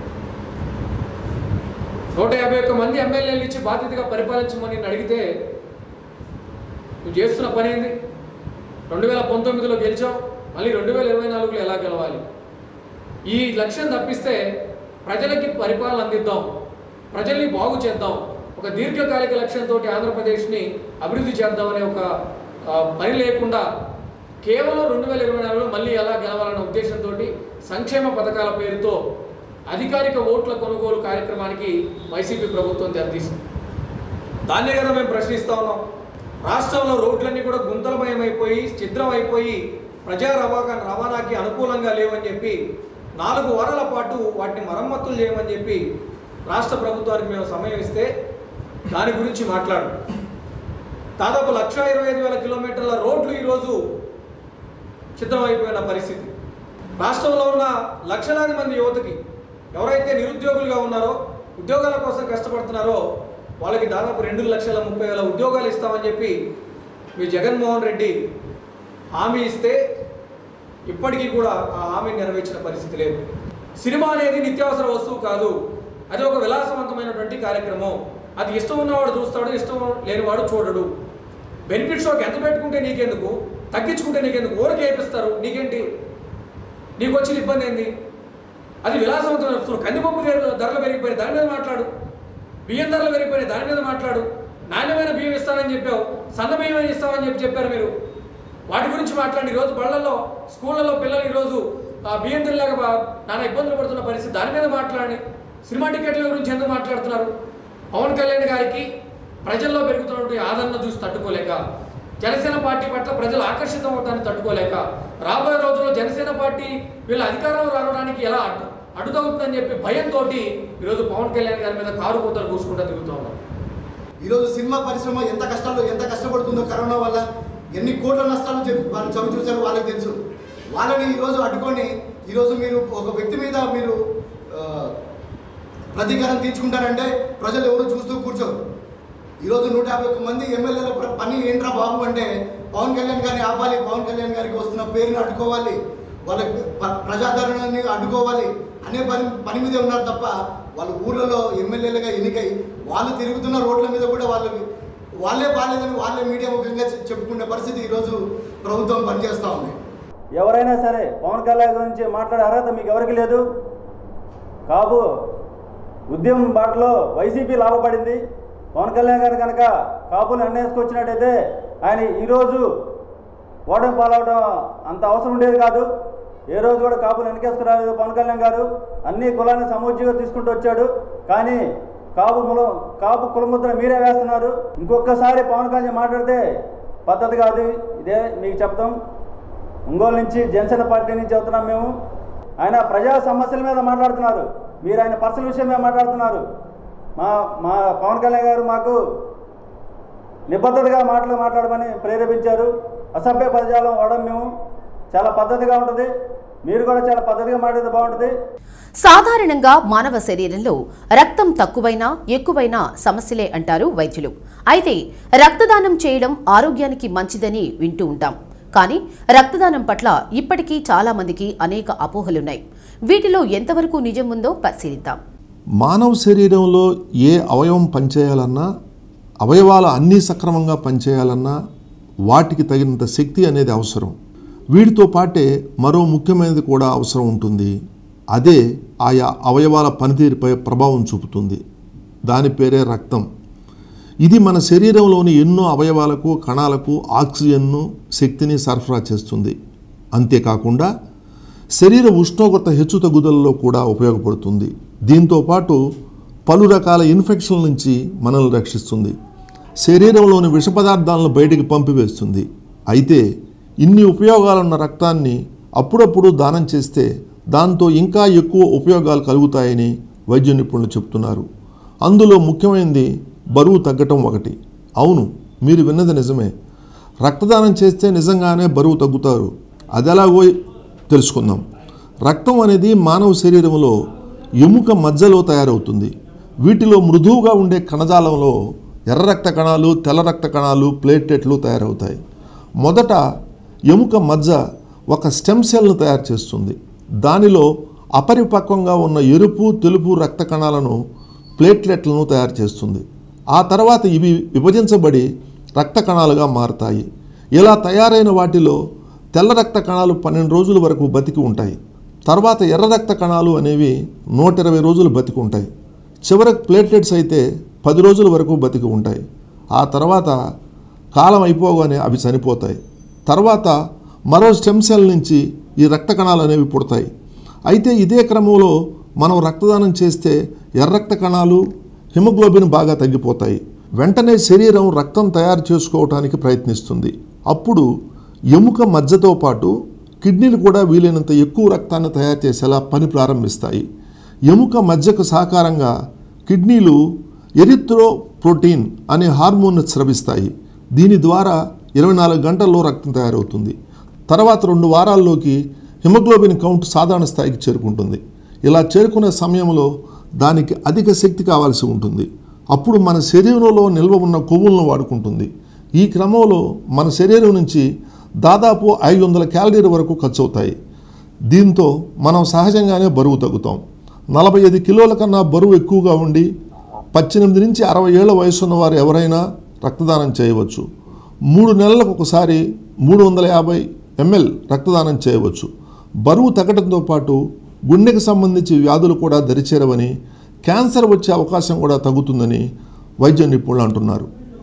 151 మంది ఎమ్మెల్యేలు ఇచ్చి బాధ్యతగా పరిపాలించమని అడిగితే నువ్వు చేస్తున్న పని ఏంది? 2019లో గెలిచావు, మళ్ళీ 2024లో ఎలా గెలవాలి? ఈ లక్ష్యం తప్పిస్తే ప్రజలకి పరిపాలన అందిద్దాం, ప్రజల్ని బాగు చేద్దాం, ఒక దీర్ఘకాలిక లక్ష్యంతో ఆంధ్రప్రదేశ్ని అభివృద్ధి చేద్దామనే ఒక పని లేకుండా కేవలం 2024లో మళ్ళీ ఎలా గెలవాలనే ఉద్దేశంతో సంక్షేమ పథకాల పేరుతో అధికారిక ఓట్ల కొనుగోలు కార్యక్రమానికి వైసీపీ ప్రభుత్వం తెరతీసింది. దాన్నే కదా మేము ప్రశ్నిస్తా ఉన్నాం. రాష్ట్రంలో రోడ్లన్నీ కూడా గుంతలమయమైపోయి ఛిద్రమైపోయి ప్రజా రవాణాకి అనుకూలంగా లేవని చెప్పి 4 వారాల పాటు వాటిని మరమ్మతులు చేయమని చెప్పి రాష్ట్ర ప్రభుత్వానికి మేము సమయం ఇస్తే దాని గురించి మాట్లాడు. దాదాపు 1,25,000 కిలోమీటర్ల రోడ్లు ఈరోజు సిద్ధమైపోయిన పరిస్థితి. రాష్ట్రంలో ఉన్న లక్షలాది మంది యువతకి ఎవరైతే నిరుద్యోగులుగా ఉన్నారో, ఉద్యోగాల కోసం కష్టపడుతున్నారో వాళ్ళకి దాదాపు 2,30,000 ఉద్యోగాలు ఇస్తామని చెప్పి మీ జగన్మోహన్ రెడ్డి హామీ ఇస్తే ఇప్పటికీ కూడా ఆ హామీ నెరవేర్చిన పరిస్థితి లేదు. సినిమా అనేది నిత్యావసర వస్తువు కాదు, అది ఒక విలాసవంతమైనటువంటి కార్యక్రమం. అది ఇష్టం ఉన్నవాడు చూస్తాడు, ఇష్టం లేనివాడు చూడడు. బెనిఫిట్ షోకి ఎంత పెట్టుకుంటే నీకెందుకు, తగ్గించుకుంటే నీకెందుకు, ఊరికి వేపిస్తారు, నీకేంటి, నీకు వచ్చిన ఇబ్బంది ఏంది? అది విలాసవంతమైన వస్తువు. కందిపప్పు ధరలు పెరిగిపోయినాయి, దాని మీద మాట్లాడు. బియ్యం ధరలు పెరిగిపోయినాయి, దాని మీద మాట్లాడు. నాణ్యమైన బియ్యం ఇస్తానని చెప్పావు, సన్న బియ్యం ఇస్తామని చెప్పారు మీరు. వాటి గురించి మాట్లాడి ఈరోజు బళ్ళల్లో, స్కూళ్ళల్లో పిల్లలు ఈరోజు బియ్యం తినలేక నానా ఇబ్బందులు పడుతున్న పరిస్థితి, దాని మీద మాట్లాడి సినిమా టికెట్ల గురించి ఎందుకు మాట్లాడుతున్నారు? పవన్ కళ్యాణ్ గారికి ప్రజల్లో పెరుగుతున్నటువంటి ఆదరణ చూసి తట్టుకోలేక, జనసేన పార్టీ పట్ల ప్రజలు ఆకర్షితం అవడానికి తట్టుకోలేక, రాబోయే రోజుల్లో జనసేన పార్టీ వీళ్ళ అధికారంలో రావడానికి ఎలా అడ్డుతవుతుందని చెప్పి భయంతో ఈరోజు పవన్ కళ్యాణ్ గారి మీద కారు కూతలు కూసుకుంటూ తిరుగుతూ ఉన్నారు. ఈరోజు సినిమా పరిశ్రమ ఎంత కష్టపడుతుందో, కరోనా వల్ల ఎన్ని కోట్ల నష్టాలు వాళ్ళు చవి చూశారో వాళ్ళకి తెలుసు. వాళ్ళని ఈరోజు అడ్డుకొని ఈరోజు మీరు ఒక వ్యక్తి మీద మీరు ప్రతీకారం తీర్చుకుంటారంటే ప్రజలు ఎవరు చూస్తూ కూర్చోరు. ఈరోజు 151 మంది ఎమ్మెల్యేల పని ఏంట్రా బాబు అంటే పవన్ కళ్యాణ్ గారిని ఆపాలి, పవన్ కళ్యాణ్ గారికి వస్తున్న పేరుని అడ్డుకోవాలి, వాళ్ళ ప్రజాదరణని అడ్డుకోవాలి అనే పని మీదే ఉన్నారు తప్ప వాళ్ళు ఊళ్ళలో ఎమ్మెల్యేలుగా ఎన్నికై వాళ్ళు తిరుగుతున్న రోడ్ల మీద కూడా వాళ్ళే బాగాలేదని వాళ్ళే మీడియా ముఖంగా చెప్పుకునే పరిస్థితి ఈరోజు ప్రభుత్వం పనిచేస్తూ ఉంది. ఎవరైనా సరే పవన్ కళ్యాణ్ గురించి మాట్లాడే అర్హత మీకు ఎవరికి లేదు. కాబు ఉద్యమం బాటలో వైసీపీ లాభపడింది. పవన్ కళ్యాణ్ గారు కనుక కాపులు అన్నేసుకొచ్చినట్టయితే ఆయన ఈరోజు ఓటమి పాలవడం అంత అవసరం ఉండేది కాదు. ఏ రోజు కూడా కాపులు వెనకేసుకురాలేదు పవన్ కళ్యాణ్ గారు. అన్ని కులాన్ని సమూజ్యంగా తీసుకుంటూ వచ్చాడు. కానీ కాపు కులముద్ర మీరే వేస్తున్నారు. ఇంకొకసారి పవన్ కళ్యాణ్ మాట్లాడితే పద్ధతి కాదు. ఇదే మీకు చెప్తాం. ఒంగోలు నుంచి జనసేన పార్టీ నుంచి చెబుతున్నాం మేము. ఆయన ప్రజా సమస్యల మీద మాట్లాడుతున్నారు, మీరు ఆయన పర్సనల్ విషయం మీద మాట్లాడుతున్నారు. మా పవన్ కళ్యాణ్ గారు మాకు నిబద్ధతగా మాట్లాడమని ప్రేరేపించారు. అసభ్య పదజాలం వాడడం మేము చాలా పద్ధతిగా ఉంటుంది. మీరు కూడా చాలా పద్ధతిగా మాట్లాడితే బాగుంటుంది. సాధారణంగా మానవ శరీరంలో రక్తం తక్కువైనా ఎక్కువైనా సమస్యలే అంటారు వైద్యులు. అయితే రక్తదానం చేయడం ఆరోగ్యానికి మంచిదని వింటూ ఉంటాం. కానీ రక్తదానం పట్ల ఇప్పటికీ చాలా మందికి అనేక అపోహలున్నాయి. వీటిలో ఎంతవరకు నిజం ఉందో పరిశీలిద్దాం. మానవ శరీరంలో ఏ అవయవం పనిచేయాలన్నా, అవయవాలు అన్నీ సక్రమంగా పనిచేయాలన్నా వాటికి తగినంత శక్తి అనేది అవసరం. వీటితో పాటే మరో ముఖ్యమైనది కూడా అవసరం ఉంటుంది. అదే ఆయా అవయవాల పనితీరుపై ప్రభావం చూపుతుంది. దాని పేరే రక్తం. ఇది మన శరీరంలోని ఎన్నో అవయవాలకు, కణాలకు ఆక్సిజన్ను, శక్తిని సరఫరా చేస్తుంది. అంతేకాకుండా శరీర ఉష్ణోగ్రత హెచ్చుతగ్గుదలలో కూడా ఉపయోగపడుతుంది. దీంతోపాటు పలు రకాల ఇన్ఫెక్షన్ల నుంచి మనల్ని రక్షిస్తుంది. శరీరంలోని విష పదార్థాలను బయటికి పంపివేస్తుంది. అయితే ఇన్ని ఉపయోగాలున్న రక్తాన్ని అప్పుడప్పుడు దానం చేస్తే దాంతో ఇంకా ఎక్కువ ఉపయోగాలు కలుగుతాయని వైద్య నిపుణులు చెప్తున్నారు. అందులో ముఖ్యమైనది బరువు తగ్గటం ఒకటి. అవును, మీరు విన్నది నిజమే. రక్తదానం చేస్తే నిజంగానే బరువు తగ్గుతారు. అది ఎలాగో తెలుసుకుందాం. రక్తం అనేది మానవ శరీరంలో ఎముక మధ్యలో తయారవుతుంది. వీటిలో మృదువుగా ఉండే కణజాలంలో ఎర్ర రక్త కణాలు, తెల్ల రక్త కణాలు, ప్లేట్లెట్లు తయారవుతాయి. మొదట ఎముక మధ్య ఒక స్టెమ్ సెల్ను తయారు చేస్తుంది. దానిలో అపరిపక్వంగా ఉన్న ఎరుపు, తెలుపు రక్త కణాలను, ప్లేట్లెట్లను తయారు చేస్తుంది. ఆ తర్వాత ఇవి విభజించబడి రక్త కణాలుగా మారుతాయి. ఇలా తయారైన వాటిలో తెల్ల రక్త కణాలు 12 రోజుల వరకు బతికి ఉంటాయి. తర్వాత ఎర్ర రక్త కణాలు అనేవి 120 రోజులు బతికి ఉంటాయి. చివరికి ప్లేట్లెట్స్ అయితే 10 రోజుల వరకు బతికి ఉంటాయి. ఆ తర్వాత కాలం అయిపోగానే అవి చనిపోతాయి. తర్వాత మరో స్టెమ్ సెల్ నుంచి ఈ రక్త కణాలు అనేవి పుడతాయి. అయితే ఇదే క్రమంలో మనం రక్తదానం చేస్తే ఎర్ర రక్త కణాలు, హిమోగ్లోబిన్ బాగా తగ్గిపోతాయి. వెంటనే శరీరం రక్తం తయారు చేసుకోవడానికి ప్రయత్నిస్తుంది. అప్పుడు ఎముక మధ్యతో పాటు కిడ్నీలు కూడా వీలైనంత ఎక్కువ రక్తాన్ని తయారు చేసేలా పని ప్రారంభిస్తాయి. ఎముక మధ్యకు సహకారంగా కిడ్నీలు ఎరిథ్రోప్రోటీన్ అనే హార్మోన్ను స్రవిస్తాయి. దీని ద్వారా 24 గంటల్లో రక్తం తయారవుతుంది. తర్వాత 2 వారాల్లోకి హిమోగ్లోబిన్ కౌంట్ సాధారణ స్థాయికి చేరుకుంటుంది. ఇలా చేరుకునే సమయంలో దానికి అధిక శక్తి కావాల్సి ఉంటుంది. అప్పుడు మన శరీరంలో నిల్వ ఉన్న కొవ్వులను వాడుకుంటుంది. ఈ క్రమంలో మన శరీరం నుంచి దాదాపు 500 క్యాలరీల వరకు ఖర్చు అవుతాయి. దీంతో మనం సహజంగానే బరువు తగ్గుతాం. 45 కిలోల కన్నా బరువు ఎక్కువగా ఉండి 18 నుంచి 60 ఏళ్ల వయసున్న వారు ఎవరైనా రక్తదానం చేయవచ్చు. 3 నెలలకు ఒకసారి 350 ml రక్తదానం చేయవచ్చు. బరువు తగ్గడంతో పాటు గుండెకు సంబంధించి వ్యాధులు కూడా దరిచేరవని, క్యాన్సర్ వచ్చే అవకాశం కూడా తగ్గుతుందని వైద్య నిపుణులు అంటున్నారు.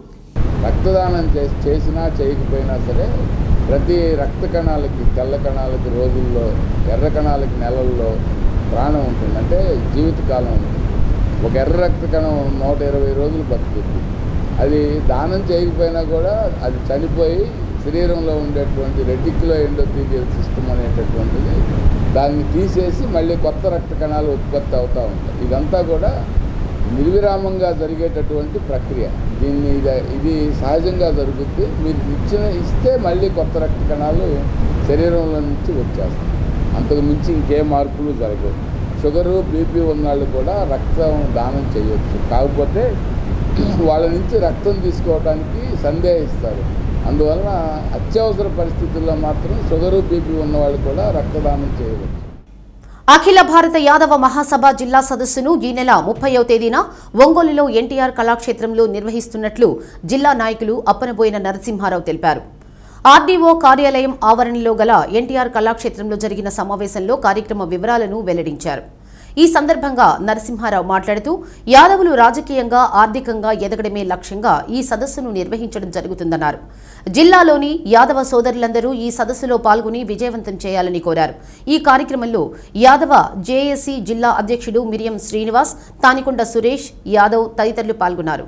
రక్తదానం చేసినా చేయకపోయినా సరే ప్రతి రక్త కణాలకి, తెల్ల కణాలకి రోజుల్లో, ఎర్ర కణాలకి నెలల్లో ప్రాణం ఉంటుంది, అంటే జీవితకాలం ఉంటుంది. ఒక ఎర్ర రక్త కణం 120 రోజులు బతుకుతుంది. అది దానం చేయకపోయినా కూడా అది చనిపోయి శరీరంలో ఉండేటువంటి రెటిక్యులర్ ఎండోథీలియల్ సిస్టమ్ అనేటటువంటిది దాన్ని తీసేసి మళ్ళీ కొత్త రక్త కణాలు ఉత్పత్తి అవుతూ ఉంటాయి. ఇదంతా కూడా నిర్విరామంగా జరిగేటటువంటి ప్రక్రియ. ఇది సహజంగా జరుగుద్ది. మీరు ఇస్తే మళ్ళీ కొత్త రక్త కణాలు శరీరంలో నుంచి వచ్చేస్తాయి. అంతకు మించి ఇంకే మార్పులు జరగవు. షుగరు, బీపీ ఉన్నవాళ్ళు కూడా రక్తం దానం చేయొచ్చు. కాకపోతే వాళ్ళ నుంచి రక్తం తీసుకోవడానికి సందేహిస్తారు. అందువలన అత్యవసర పరిస్థితుల్లో మాత్రం షుగరు, బీపీ ఉన్నవాళ్ళు కూడా రక్తదానం చేయవచ్చు. అఖిల భారత యాదవ మహాసభ జిల్లా సదస్సును ఈ నెల 30వ తేదీన ఒంగోలులో ఎన్టీఆర్ కళాక్షేత్రంలో నిర్వహిస్తున్నట్లు జిల్లా నాయకులు అప్పనబోయిన నరసింహారావు తెలిపారు. ఆర్డీఓ కార్యాలయం ఆవరణలో గల ఎన్టీఆర్ కళాక్షేత్రంలో జరిగిన సమావేశంలో కార్యక్రమ వివరాలను వెల్లడించారు. ఈ సందర్భంగా నరసింహారావు మాట్లాడుతూ యాదవులు రాజకీయంగా, ఆర్థికంగా ఎదగడమే లక్ష్యంగా ఈ సదస్సును నిర్వహించడం జరుగుతుందన్నారు. జిల్లాలోని యాదవ సోదరులందరూ ఈ సదస్సులో పాల్గొని విజయవంతం చేయాలని కోరారు. ఈ కార్యక్రమంలో యాదవ జేఏసీ జిల్లా అధ్యక్షుడు మిరియం శ్రీనివాస్, తానికొండ సురేష్ యాదవ్ తదితరులు పాల్గొన్నారు.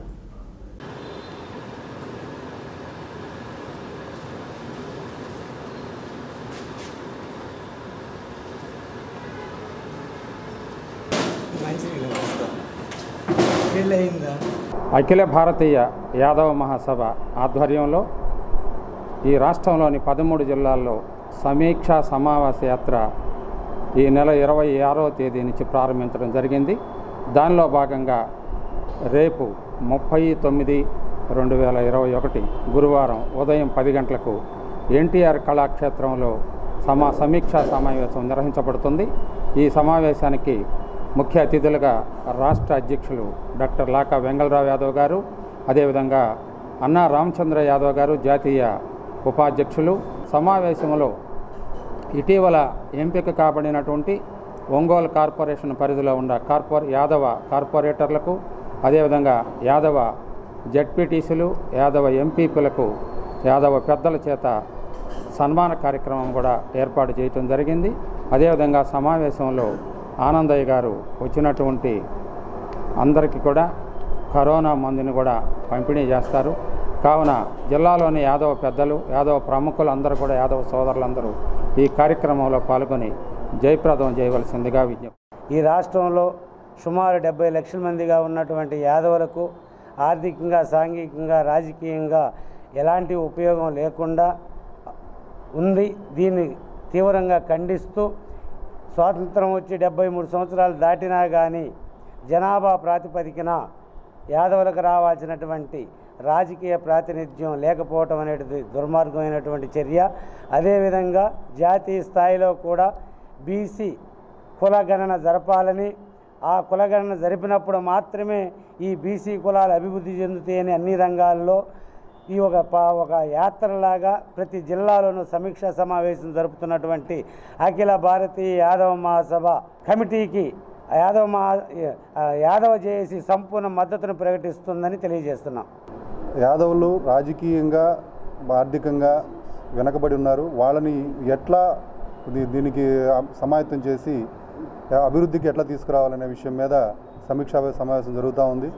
అఖిల భారతీయ యాదవ మహాసభ ఆధ్వర్యంలో ఈ రాష్ట్రంలోని 13 జిల్లాల్లో సమీక్షా సమావేశ యాత్ర ఈ నెల 26వ తేదీ నుంచి ప్రారంభించడం జరిగింది. దానిలో భాగంగా రేపు 30/9/2021 గురువారం ఉదయం 10 గంటలకు ఎన్టీఆర్ కళాక్షేత్రంలో సమీక్షా సమావేశం నిర్వహించబడుతుంది. ఈ సమావేశానికి ముఖ్య అతిథులుగా రాష్ట్ర అధ్యక్షులు డాక్టర్ లాకా వెంగళరావు యాదవ్ గారు, అదేవిధంగా అన్నా రామచంద్ర యాదవ్ గారు జాతీయ ఉపాధ్యక్షులు. సమావేశంలో ఇటీవల ఎంపిక కాబడినటువంటి ఒంగోలు కార్పొరేషన్ పరిధిలో ఉన్న యాదవ కార్పొరేటర్లకు, అదేవిధంగా యాదవ జడ్పీటీసీలు, యాదవ ఎంపీపీలకు, యాదవ పెద్దల చేత సన్మాన కార్యక్రమం కూడా ఏర్పాటు చేయటం జరిగింది. అదేవిధంగా సమావేశంలో ఆనందయ్య గారు వచ్చినటువంటి అందరికీ కూడా కరోనా మందుని కూడా పంపిణీ చేస్తారు. కావున జిల్లాలోని యాదవ పెద్దలు, యాదవ ప్రముఖులు అందరూ కూడా, యాదవ సోదరులందరూ ఈ కార్యక్రమంలో పాల్గొని జయప్రదం చేయవలసిందిగా విజ్ఞప్తి. ఈ రాష్ట్రంలో సుమారు 70 లక్షల మందిగా ఉన్నటువంటి యాదవులకు ఆర్థికంగా, సాంఘికంగా, రాజకీయంగా ఎలాంటి ఉపయోగం లేకుండా ఉంది. దీన్ని తీవ్రంగా ఖండిస్తూ స్వాతంత్రం వచ్చి 73 సంవత్సరాలు దాటినా కానీ జనాభా ప్రాతిపదికన యాదవులకు రావాల్సినటువంటి రాజకీయ ప్రాతినిధ్యం లేకపోవటం అనేది దుర్మార్గమైనటువంటి చర్య. అదేవిధంగా జాతీయ స్థాయిలో కూడా బీసీ కులగణన జరపాలని, ఆ కులగణన జరిపినప్పుడు మాత్రమే ఈ బీసీ కులాలు అభివృద్ధి చెందుతాయని అన్ని రంగాల్లో ఈ ఒక యాత్రలాగా ప్రతి జిల్లాలోనూ సమీక్షా సమావేశం జరుపుతున్నటువంటి అఖిల భారతీయ యాదవ మహాసభ కమిటీకి యాదవ జేఏసీ సంపూర్ణ మద్దతును ప్రకటిస్తుందని తెలియజేస్తున్నాం. యాదవులు రాజకీయంగా, ఆర్థికంగా వెనకబడి ఉన్నారు. వాళ్ళని ఎట్లా దీనికి సమాయత్తం చేసి అభివృద్ధికి ఎట్లా తీసుకురావాలనే విషయం మీద సమీక్షా సమావేశం జరుగుతూ ఉంది.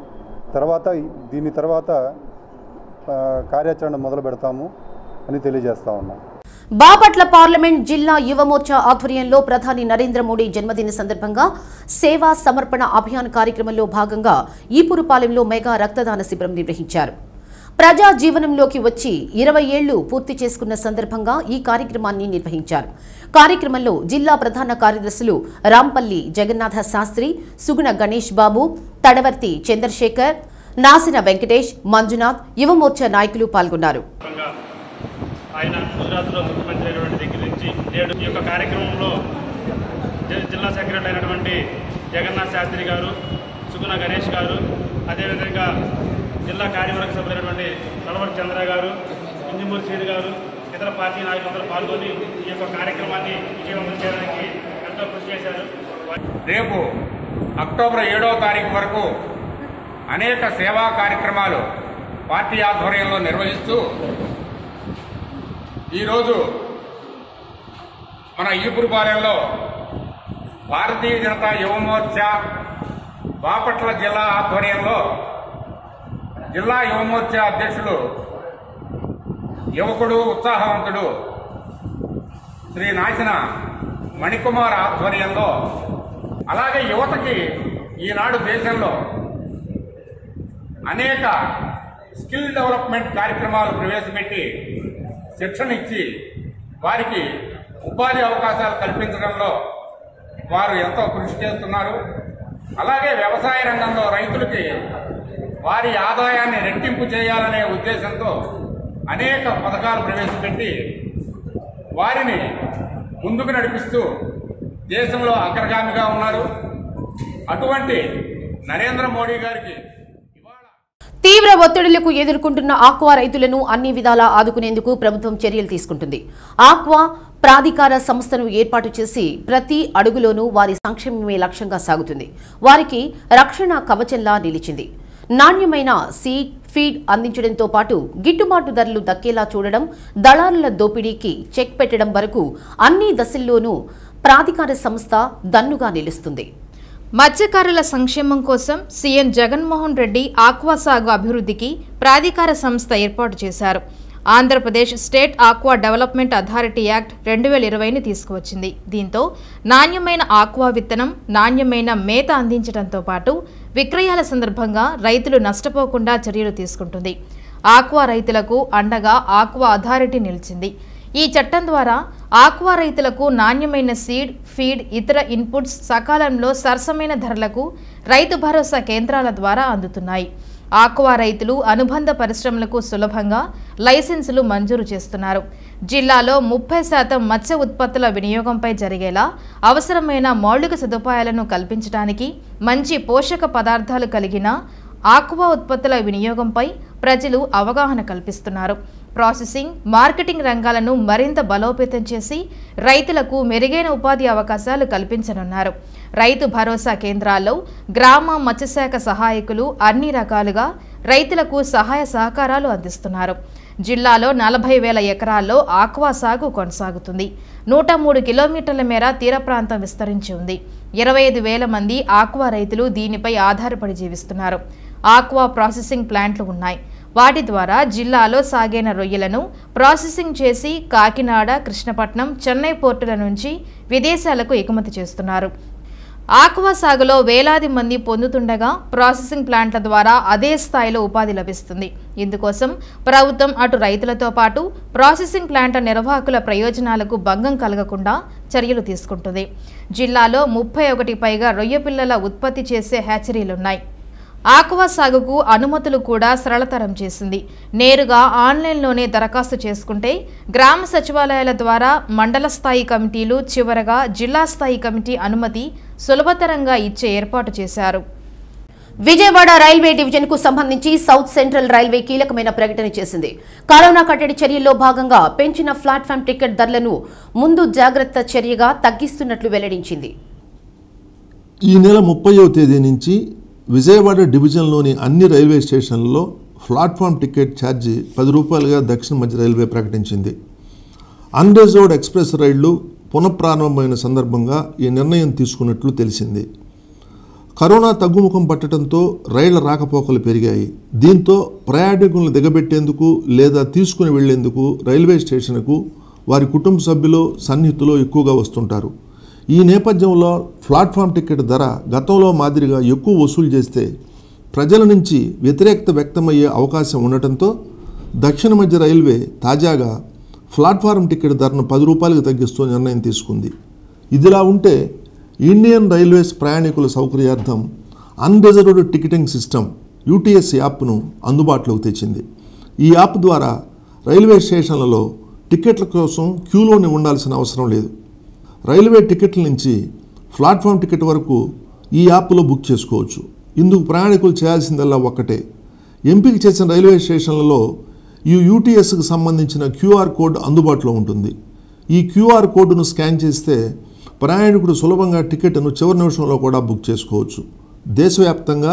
దీని తర్వాత కార్యాచరణ మొదలు పెడతాము అని తెలియజేస్తా ఉన్నాం. బాపట్ల పార్లమెంట్ జిల్లా యువమోర్చా ఆధ్వర్యంలో ప్రధాని నరేంద్ర మోడీ జన్మదిన సందర్భంగా సేవా సమర్పణ అభియాన్ కార్యక్రమంలో భాగంగా ఈపురుపాలెంలో మెగా రక్తదాన శిబిరం నిర్వహించారు. ప్రజా జీవనంలోకి వచ్చి 20 ఏళ్లు పూర్తి చేసుకున్న సందర్భంగా ఈ కార్యక్రమాన్ని నిర్వహించారు. కార్యక్రమంలో జిల్లా ప్రధాన కార్యదర్శులు రాంపల్లి జగన్నాథ శాస్త్రి, సుగుణ గణేష్ బాబు, తడవర్తి చంద్రశేఖర్, నాసిన వెంకటేష్, మంజునాథ్, యువమోర్చా నాయకులు పాల్గొన్నారు. ఆయన గుజరాత్లో ముఖ్యమంత్రి అయినటువంటి దగ్గర నుంచి నేడు ఈ యొక్క కార్యక్రమంలో జిల్లా సెక్రటరీ అయినటువంటి జగన్నాథ్ శాస్త్రి గారు, సుగుణ గణేష్ గారు, అదేవిధంగా జిల్లా కార్యవర్గ సభ్యులైనటువంటి తలవరి చంద్ర గారు, ఇంజమూరి శ్రీని గారు, ఇతర పార్టీ నాయకులందరూ పాల్గొని ఈ యొక్క కార్యక్రమాన్ని విజయవంతం చేయడానికి ఎంతో కృషి చేశారు. రేపు అక్టోబర్ 7వ తారీఖు వరకు అనేక సేవా కార్యక్రమాలు పార్టీ ఆధ్వర్యంలో నిర్వహిస్తూ ఈరోజు మన ఈపురుపాలెంలో భారతీయ జనతా యువమోర్చా బాపట్ల జిల్లా ఆధ్వర్యంలో జిల్లా యువమోర్చా అధ్యక్షులు యువకుడు ఉత్సాహవంతుడు శ్రీ నాసిన మణికుమార్ ఆధ్వర్యంలో, అలాగే యువతకి ఈనాడు దేశంలో అనేక స్కిల్ డెవలప్మెంట్ కార్యక్రమాలు ప్రవేశపెట్టి శిక్షణ ఇచ్చి వారికి ఉపాధి అవకాశాలు కల్పించడంలో వారు ఎంతో కృషి చేస్తున్నారు. అలాగే వ్యవసాయ రంగంలో రైతులకి వారి ఆదాయాన్ని రెట్టింపు చేయాలనే ఉద్దేశంతో అనేక పథకాలు ప్రవేశపెట్టి వారిని ముందుకు నడిపిస్తూ దేశంలో అగ్రగామిగా ఉన్నారు. అటువంటి నరేంద్ర మోడీ గారికి తీవ్ర ఒత్తిడులకు ఎదుర్కొంటున్న ఆక్వా రైతులను అన్ని విధాలా ఆదుకునేందుకు ప్రభుత్వం చర్యలు తీసుకుంటుంది. ఆక్వా ప్రాధికార సంస్థను ఏర్పాటు చేసి ప్రతి అడుగులోనూ వారి సంక్షేమమే లక్ష్యంగా సాగుతుంది. వారికి రక్షణ కవచంలా నిలిచింది. నాణ్యమైన సీడ్, ఫీడ్ అందించడంతో పాటు గిట్టుబాటు ధరలు దక్కేలా చూడడం, దళారుల దోపిడీకి చెక్ పెట్టడం వరకు అన్ని దశల్లోనూ ప్రాధికార సంస్థ దన్నుగా నిలుస్తుంది. మత్స్యకారుల సంక్షేమం కోసం సీఎం జగన్మోహన్ రెడ్డి ఆక్వా సాగు అభివృద్ధికి ప్రాధికార సంస్థ ఏర్పాటు చేశారు. Andhra Pradesh state aqua development authority act 2020ని తీసుకువచ్చింది. దీంతో నాణ్యమైన ఆక్వా విత్తనం, నాణ్యమైన మేత అందించడంతో పాటు విక్రయాల సందర్భంగా రైతులు నష్టపోకుండా చర్యలు తీసుకుంటుంది. ఆక్వా రైతులకు అండగా ఆక్వా అథారిటీ నిలిచింది. ఈ చట్టం ద్వారా ఆక్వా రైతులకు నాణ్యమైన సీడ్, ఫీడ్, ఇతర ఇన్పుట్స్ సకాలంలో సరసమైన ధరలకు రైతు భరోసా కేంద్రాల ద్వారా అందుతున్నాయి. ఆక్వా రైతులు అనుబంధ పరిశ్రమలకు సులభంగా లైసెన్సులు మంజూరు చేస్తున్నారు. జిల్లాలో 30% మత్స్య ఉత్పత్తుల వినియోగంపై జరిగేలా అవసరమైన మౌలిక సదుపాయాలను కల్పించడానికి, మంచి పోషక పదార్థాలు కలిగిన ఆక్వా ఉత్పత్తుల వినియోగంపై ప్రజలు అవగాహన కల్పిస్తున్నారు. ప్రాసెసింగ్, మార్కెటింగ్ రంగాలను మరింత బలోపేతం చేసి రైతులకు మెరుగైన ఉపాధి అవకాశాలు కల్పించనున్నారు. రైతు భరోసా కేంద్రాల్లో గ్రామ మత్స్యశాఖ సహాయకులు అన్ని రకాలుగా రైతులకు సహాయ సహకారాలు అందిస్తున్నారు. జిల్లాలో 40,000 ఎకరాల్లో ఆక్వా సాగు కొనసాగుతుంది. 103 కిలోమీటర్ల మేర తీర ప్రాంతం విస్తరించి ఉంది. 25,000 మంది ఆక్వా రైతులు దీనిపై ఆధారపడి జీవిస్తున్నారు. ఆక్వా ప్రాసెసింగ్ ప్లాంట్లు ఉన్నాయి. వాటి ద్వారా జిల్లాలో సాగైన రొయ్యలను ప్రాసెసింగ్ చేసి కాకినాడ, కృష్ణపట్నం, చెన్నై పోర్టుల నుంచి విదేశాలకు ఎగుమతి చేస్తున్నారు. ఆక్వా సాగులో వేలాది మంది పొందుతుండగా ప్రాసెసింగ్ ప్లాంట్ల ద్వారా అదే స్థాయిలో ఉపాధి లభిస్తుంది. ఇందుకోసం ప్రభుత్వం అటు రైతులతో పాటు ప్రాసెసింగ్ ప్లాంట్ల నిర్వాహకుల ప్రయోజనాలకు భంగం కలగకుండా చర్యలు తీసుకుంటుంది. జిల్లాలో 31 పైగా రొయ్య పిల్లల ఉత్పత్తి చేసే హ్యాచరీలున్నాయి. ఆక్వా సాగుకు అనుమతులు కూడా సరళతరం చేసింది. నేరుగా ఆన్లైన్లోనే దరఖాస్తు చేసుకుంటే గ్రామ సచివాలయాల ద్వారా మండల స్థాయి కమిటీలు, చివరగా జిల్లా స్థాయి కమిటీ అనుమతి సులభతరంగా ఇచ్చే ఏర్పాటు చేశారు. విజయవాడ రైల్వే డివిజన్ కు సంబంధించి సౌత్ సెంట్రల్ రైల్వే కీలకమైన ప్రకటన చేసింది. కరోనా కట్టడి చర్యల్లో భాగంగా పెంచిన ప్లాట్ఫామ్ టికెట్ ధరలను ముందు జాగ్రత్త చర్యగా తగ్గిస్తున్నట్లు వెల్లడించింది. ఈ నెల 30వ తేదీ నుంచి విజయవాడ డివిజన్లోని అన్ని రైల్వే స్టేషన్లలో ప్లాట్ఫామ్ టికెట్ ఛార్జీ 10 రూపాయలుగా దక్షిణ మధ్య రైల్వే ప్రకటించింది. అన్రిజర్వ్డ్ ఎక్స్ప్రెస్ రైళ్లు పునఃప్రారంభమైన సందర్భంగా ఈ నిర్ణయం తీసుకున్నట్లు తెలిసింది. కరోనా తగ్గుముఖం పట్టడంతో రైళ్ల రాకపోకలు పెరిగాయి. దీంతో ప్రయాణికులను దిగబెట్టేందుకు లేదా తీసుకుని వెళ్లేందుకు రైల్వే స్టేషన్కు వారి కుటుంబ సభ్యులు సన్నిహితులు ఎక్కువగా వస్తుంటారు. ఈ నేపథ్యంలో ప్లాట్ఫామ్ టికెట్ ధర గతంలో మాదిరిగా ఎక్కువ వసూలు చేస్తే ప్రజల నుంచి వ్యతిరేకత వ్యక్తమయ్యే అవకాశం ఉండటంతో దక్షిణ మధ్య రైల్వే తాజాగా ప్లాట్ఫారం టికెట్ ధరను 10 రూపాయలకు తగ్గిస్తూ నిర్ణయం తీసుకుంది. ఇదిలా ఉంటే ఇండియన్ రైల్వేస్ ప్రయాణికుల సౌకర్యార్థం అన్రిజర్వ్డ్ టికెటింగ్ సిస్టమ్ యూటీఎస్ యాప్ను అందుబాటులోకి తెచ్చింది. ఈ యాప్ ద్వారా రైల్వే స్టేషన్లలో టికెట్ల కోసం క్యూలోనే ఉండాల్సిన అవసరం లేదు. రైల్వే టికెట్ల నుంచి ప్లాట్ఫామ్ టికెట్ వరకు ఈ యాప్లో బుక్ చేసుకోవచ్చు. ఇందుకు ప్రయాణికులు చేయాల్సిందల్లా ఒక్కటే, ఎంపిక చేసిన రైల్వే స్టేషన్లలో ఈ యూటీఎస్కు సంబంధించిన క్యూఆర్ కోడ్ అందుబాటులో ఉంటుంది. ఈ క్యూఆర్ కోడ్ను స్కాన్ చేస్తే ప్రయాణికుడు సులభంగా టికెట్ను చివరి నిమిషంలో కూడా బుక్ చేసుకోవచ్చు. దేశవ్యాప్తంగా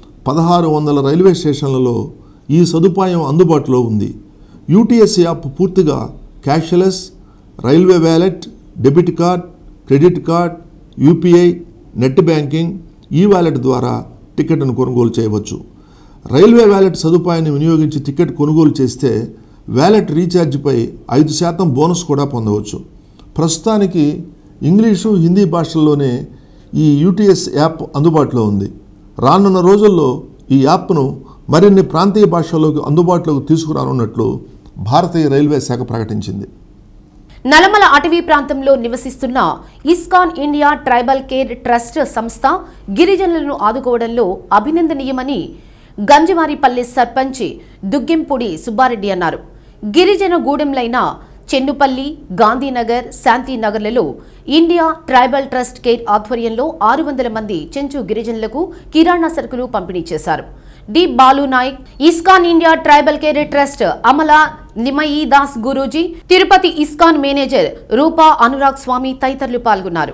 1600 రైల్వే స్టేషన్లలో ఈ సదుపాయం అందుబాటులో ఉంది. యూటీఎస్ యాప్ పూర్తిగా cashless, railway wallet, debit card, credit card, UPI, net banking, e wallet ద్వారా టికెట్ను కొనుగోలు చేయవచ్చు. రైల్వే వ్యాలెట్ సదుపాయాన్ని వినియోగించి టికెట్ కొనుగోలు చేస్తే వ్యాలెట్ రీఛార్జ్పై 5% బోనస్ కూడా పొందవచ్చు. ప్రస్తుతానికి ఇంగ్లీషు, హిందీ భాషల్లోనే ఈ యూటీఎస్ యాప్ అందుబాటులో ఉంది. రానున్న రోజుల్లో ఈ యాప్ను మరిన్ని ప్రాంతీయ భాషల్లోకి అందుబాటులోకి తీసుకురానున్నట్లు భారతీయ రైల్వే శాఖ ప్రకటించింది. నల్లమల అటవీ ప్రాంతంలో నివసిస్తున్న ISKCON India tribal care trust సంస్థ గిరిజనులను ఆదుకోవడంలో అభినందనీయమని గంజవారిపల్లి సర్పంచ్ దుగ్గెంపూడి సుబ్బారెడ్డి అన్నారు. గిరిజన గూడెంలైన చెన్నుపల్లి, గాంధీనగర్, శాంతినగర్లలో ఇండియా ట్రైబల్ ట్రస్ట్ కేర్ ఆధ్వర్యంలో 600 మంది చెంచు గిరిజనులకు కిరాణా సరుకులు పంపిణీ చేశారు. D Balu Naik, ISKCON India tribal care trust Amala Nimayi Das Guruji, Tirupati ISKCON manager Rupa Anurag Swamy తదితరులు పాల్గొన్నారు.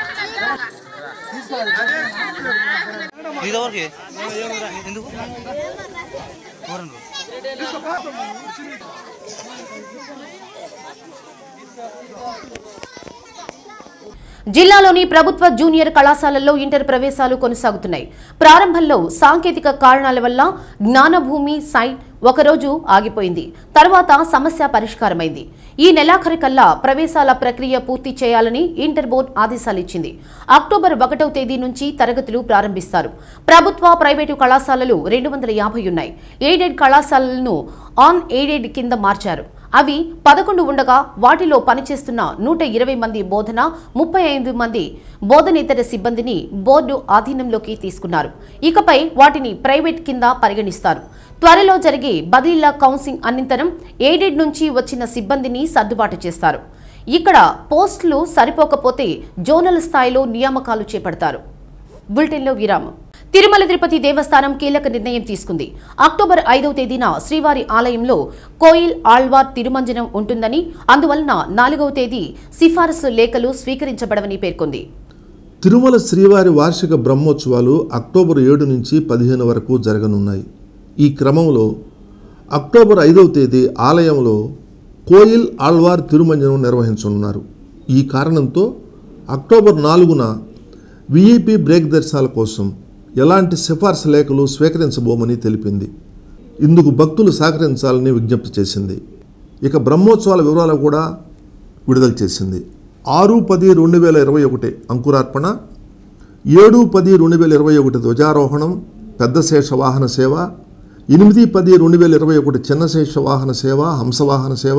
జిల్లాలోని ప్రభుత్వ జూనియర్ కళాశాలల్లో ఇంటర్ ప్రవేశాలు కొనసాగుతున్నాయి. ప్రారంభంలో సాంకేతిక కారణాల వల్ల జ్ఞానభూమి సైట్ ఒకరోజు ఆగిపోయింది. తర్వాత సమస్య పరిష్కారమైంది. ఈ నెలాఖరికల్లా ప్రవేశాల ప్రక్రియ పూర్తి చేయాలని ఇంటర్ బోర్డు ఆదేశాలిచ్చింది. అక్టోబర్ 1వ తేదీ నుంచి తరగతులు ప్రారంభిస్తారు. ప్రభుత్వ, ప్రైవేటు కళాశాలలు 250 ఉన్నాయి. ఎయిడెడ్ కళాశాలలను ఆన్ ఎయిడెడ్ కింద మార్చారు. అవి 11 ఉండగా వాటిలో పనిచేస్తున్న 120 మంది బోధన, 35 మంది బోధనేతర సిబ్బందిని బోర్డు ఆధీనంలోకి తీసుకున్నారు. ఇకపై వాటిని ప్రైవేట్ కింద పరిగణిస్తారు. త్వరలో జరిగే బదిలీల కౌన్సిలింగ్ అనంతరం ఎయిడెడ్ నుంచి వచ్చిన సిబ్బందిని సర్దుబాటు చేస్తారు. ఇక్కడ పోస్టులు సరిపోకపోతే జోనల్ స్థాయిలో నియామకాలు చేపడతారు. బులెటిన్లో విరామం. తిరుమల తిరుపతి దేవస్థానం కీలక నిర్ణయం తీసుకుంది. అక్టోబర్ 5వ తేదీన శ్రీవారి ఆలయంలో కోయిల్ ఆళ్వార్ తిరుమంజనం ఉంటుందని, అందువలన 4వ తేదీ సిఫారసు లేఖలు స్వీకరించబడవని పేర్కొంది. తిరుమల శ్రీవారి వార్షిక బ్రహ్మోత్సవాలు అక్టోబర్ 7 నుంచి 15 వరకు జరగనున్నాయి. ఈ క్రమంలో అక్టోబర్ 5వ తేదీ ఆలయంలో కోయిల్ ఆళ్వార్ తిరుమంజనం నిర్వహించనున్నారు. ఈ కారణంతో అక్టోబర్ 4న విఐపి బ్రేక్ దర్శనాల కోసం ఎలాంటి సిఫార్సు లేఖలు స్వీకరించబోమని తెలిపింది. ఇందుకు భక్తులు సహకరించాలని విజ్ఞప్తి చేసింది. ఇక బ్రహ్మోత్సవాల వివరాలు కూడా విడుదల చేసింది. 6-10-2021 అంకురార్పణ, 7-10-2021 ధ్వజారోహణం, పెద్ద శేష వాహన సేవ, 8-10-2021 చిన్న శేష వాహన సేవ, హంసవాహన సేవ,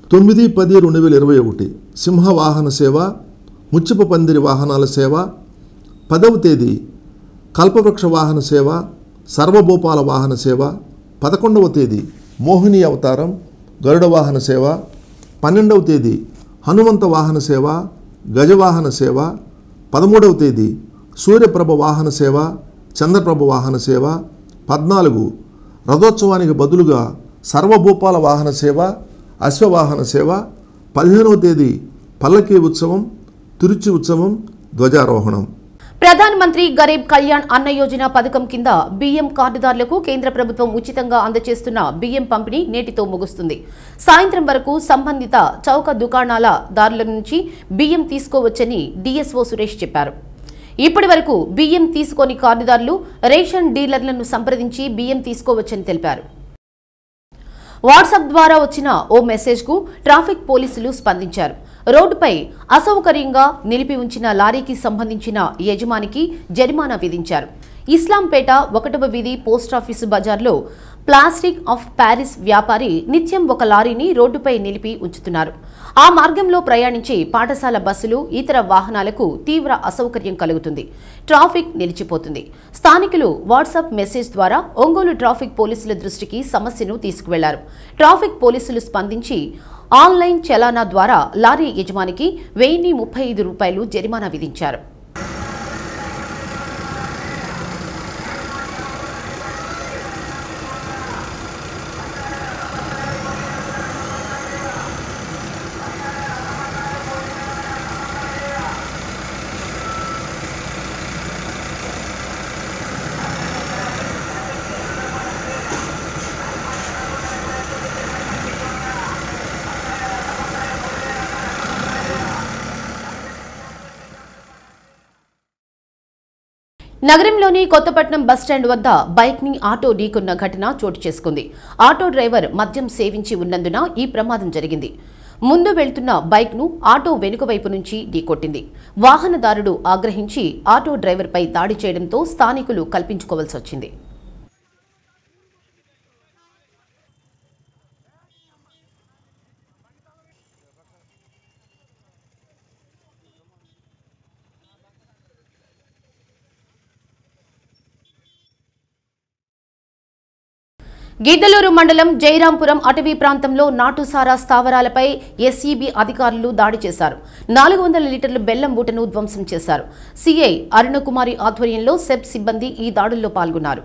9-10-2021 సింహవాహన సేవ, ముచ్చప పందిరి వాహనాల సేవ, 10వ తేదీ కల్పవృక్ష వాహన సేవ, సర్వభూపాల వాహన సేవ, 11వ తేదీ మోహిని అవతారం, గరుడ వాహన సేవ, 12వ తేదీ హనుమంత వాహన సేవ, గజవాహన సేవ, 13వ తేదీ సూర్యప్రభ వాహన సేవ, చంద్రప్రభ వాహన సేవ, 14 రథోత్సవానికి బదులుగా సర్వభూపాల వాహన సేవ, అశ్వవాహన సేవ, 15వ తేదీ పల్లకీ ఉత్సవం, తిరుచి ఉత్సవం, ధ్వజారోహణం. ప్రధానమంత్రి గరీబ్ కళ్యాణ్ అన్న యోజన పథకం కింద బియ్యం కార్డుదారులకు కేంద్ర ప్రభుత్వం ఉచితంగా అందజేస్తున్న బియ్యం పంపిణీ నేటితో ముగుస్తుంది. సాయంత్రం వరకు సంబంధిత చౌక దుకాణాల దారుల నుంచి బియ్యం తీసుకోవచ్చని డిఎస్ఓ సురేష్ చెప్పారు. ఇప్పటి వరకు బియ్యం తీసుకోని కార్డుదారులు రేషన్ డీలర్లను సంప్రదించి బియ్యం తీసుకోవచ్చని తెలిపారు. వాట్సాప్ ద్వారా వచ్చిన ఓ మెసేజ్కు ట్రాఫిక్ పోలీసులు స్పందించారు. రోడ్డుపై అసౌకర్యంగా నిలిపి ఉంచిన లారీకి సంబంధించిన యజమానికి జరిమానా విధించారు. ఇస్లాంపేట 1వ వీధి పోస్టాఫీసు బజార్లో ప్లాస్టిక్ ఆఫ్ ప్యారిస్ వ్యాపారి నిత్యం ఒక లారీని రోడ్డుపై నిలిపి ఉంచుతున్నారు. ఆ మార్గంలో ప్రయాణించే పాఠశాల బస్సులు, ఇతర వాహనాలకు తీవ్ర అసౌకర్యం కలుగుతుంది. ట్రాఫిక్ నిలిచిపోతుంది. స్థానికులు వాట్సాప్ మెసేజ్ ద్వారా ఒంగోలు ట్రాఫిక్ పోలీసుల దృష్టికి సమస్యను తీసుకువెళ్లారు. ట్రాఫిక్ పోలీసులు స్పందించి ఆన్లైన్ చలానా ద్వారా లారీ యజమానికి 1035 రూపాయలు జరిమానా విధించారు. నగరంలోని కొత్తపట్నం బస్టాండ్ వద్ద బైక్ ని ఆటో ఢీకొన్న ఘటన చోటు చేసుకుంది. ఆటో డ్రైవర్ మద్యం సేవించి ఉన్నందున ఈ ప్రమాదం జరిగింది. ముందు వెళ్తున్న బైక్ ను ఆటో వెనుక వైపు నుంచి ఢీకొట్టింది. వాహనదారుడు ఆగ్రహించి ఆటో డ్రైవర్ పై దాడి చేయడంతో స్థానికులు కల్పించుకోవాల్సి వచ్చింది. గిద్దలూరు మండలం జైరాంపురం అటవీ ప్రాంతంలో నాటుసారా స్థావరాలపై ఎస్ఈబీ అధికారులు దాడి చేశారు. 400 లీటర్ల బెల్లం బూటను ధ్వంసం చేశారు. సిఐ అరుణకుమారి ఆధ్వర్యంలో సెబ్ సిబ్బంది ఈ దాడుల్లో పాల్గొన్నారు.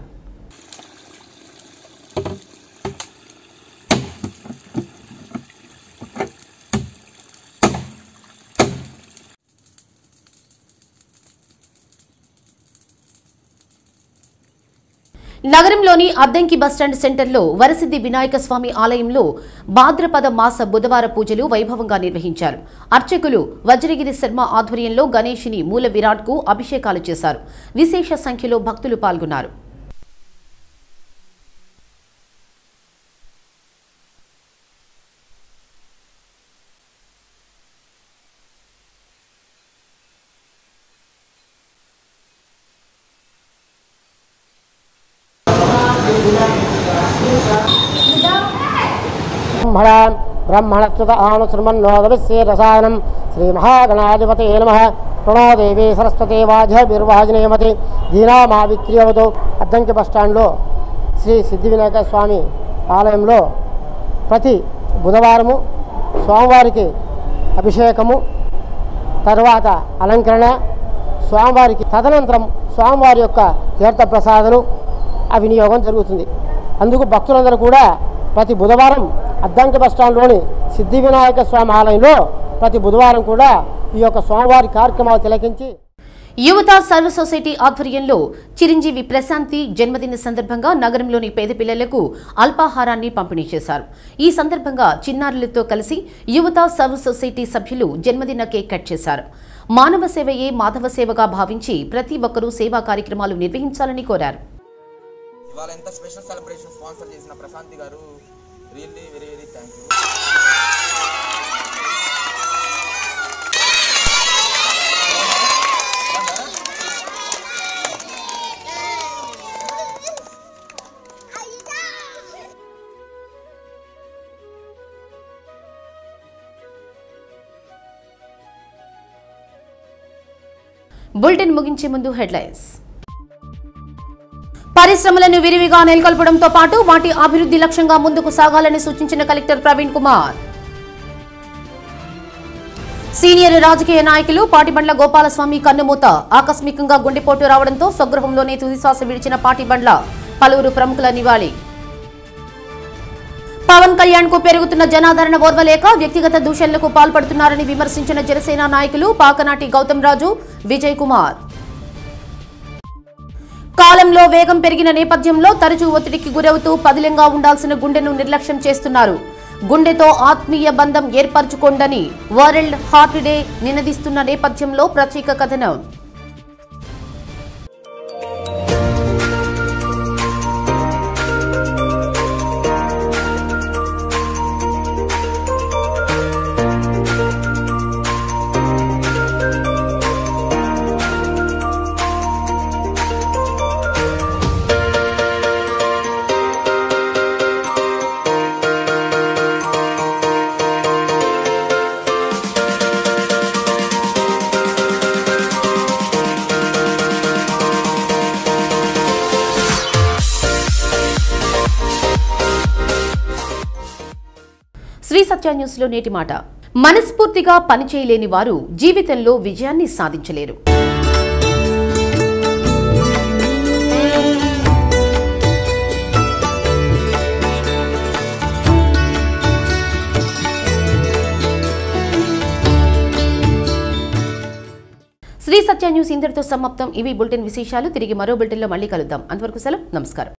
నగరంలోని అద్దంకి బస్టాండ్ సెంటర్లో వరసిద్ధి వినాయక స్వామి ఆలయంలో భాద్రపద మాస బుధవార పూజలు వైభవంగా నిర్వహించారు. అర్చకులు వజ్రగిరి శర్మ ఆధ్వర్యంలో గణేశుని మూల విరాట్కు అభిషేకాలు చేశారు. విశేష సంఖ్యలో భక్తులు పాల్గొన్నారు. ब्रह्मणच्युत आनुसृमन्नोदविश्ये रसायनं श्रीमहागणाधिपते नमः प्रणो देवी सरस्वती वाजभिर्वाजनेमति दीनामावित्र्यवतु అద్దంకి బస్ స్టాండ్లో శ్రీ సిద్ధి వినాయక స్వామి ఆలయంలో ప్రతి బుధవారము స్వామివారికి అభిషేకము, తర్వాత అలంకరణ, స్వామివారికి తదనంతరం స్వామివారి యొక్క తీర్థప్రసాదాలు వినియోగం జరుగుతుంది. అందుకు భక్తులందరూ కూడా ప్రతి బుధవారం అద్దంకి బస్టాండ్లోని సిద్ధి వినాయక స్వామి ఆలయంలో ప్రతి బుధవారం కూడా ఈ యొక్క స్వామివారి కార్యక్రమాలు తిలకించి యువత సర్వీస్ సొసైటీ ఆధ్వర్యంలో చిరంజీవి ప్రశాంతి జన్మదిన సందర్భంగా నగరంలోని పేద పిల్లలకు అల్పాహారాన్ని పంపిణీ చేశారు. ఈ సందర్భంగా చిన్నారులతో కలిసి యువత సర్వీస్ సొసైటీ సభ్యులు జన్మదిన కేక్ కట్ చేశారు. మానవ సేవయే మాధవ సేవగా భావించి ప్రతి ఒక్కరూ సేవా కార్యక్రమాలు నిర్వహించాలని కోరారు. ఇవాళ ఎంత స్పెషల్ సెలబ్రేషన్ స్పాన్సర్ చేసిన ప్రశాంతి గారు really very very thank you. Bulletin ముగించే ముందు హెడ్లైన్స్. పరిశ్రమలను విరివిగా నెలకొల్పడంతో పాటు వాటి అభివృద్ధి లక్ష్యంగా ముందుకు సాగాలని సూచించిన కలెక్టర్ ప్రవీణ్ కుమార్. సీనియర్ రాజకీయ నాయకులు పాటిబండ్ల గోపాలస్వామి కన్నుమూత. ఆకస్మికంగా గుండెపోటు రావడంతో స్వగృహంలోనే తుదిశ్వాస విడిచిన పాటిబండ్ల. పలువురు ప్రముఖుల నివాళి. పవన్ కళ్యాణ్ కు పెరుగుతున్న జనాదరణ ఓర్వలేక వ్యక్తిగత దూషణలకు పాల్పడుతున్నారని విమర్శించిన జనసేన నాయకులు పాకనాటి గౌతమ్ రాజు, విజయ్ కుమార్. కాలంలో వేగం పెరిగిన నేపథ్యంలో తరచూ ఒత్తిడికి గురవుతూ పదిలంగా ఉండాల్సిన గుండెను నిర్లక్ష్యం చేస్తున్నారు. గుండెతో ఆత్మీయ బంధం ఏర్పరచుకోండని వరల్డ్ హార్ట్ డే నినదిస్తున్న నేపథ్యంలో ప్రత్యేక కథనం. సత్య న్యూస్లో నేటి మాట. మనస్ఫూర్తిగా పనిచేయలేని వారు జీవితంలో విజయాన్ని సాధించలేరు. శ్రీ సత్య న్యూస్ ఇంతటితో సమాప్తం. ఇవి బులెటిన్ విశేషాలు. తిరిగి మరో బులెటిన్లో మళ్ళీ కలుద్దాం. అంతవరకు సెలవు. నమస్కారం.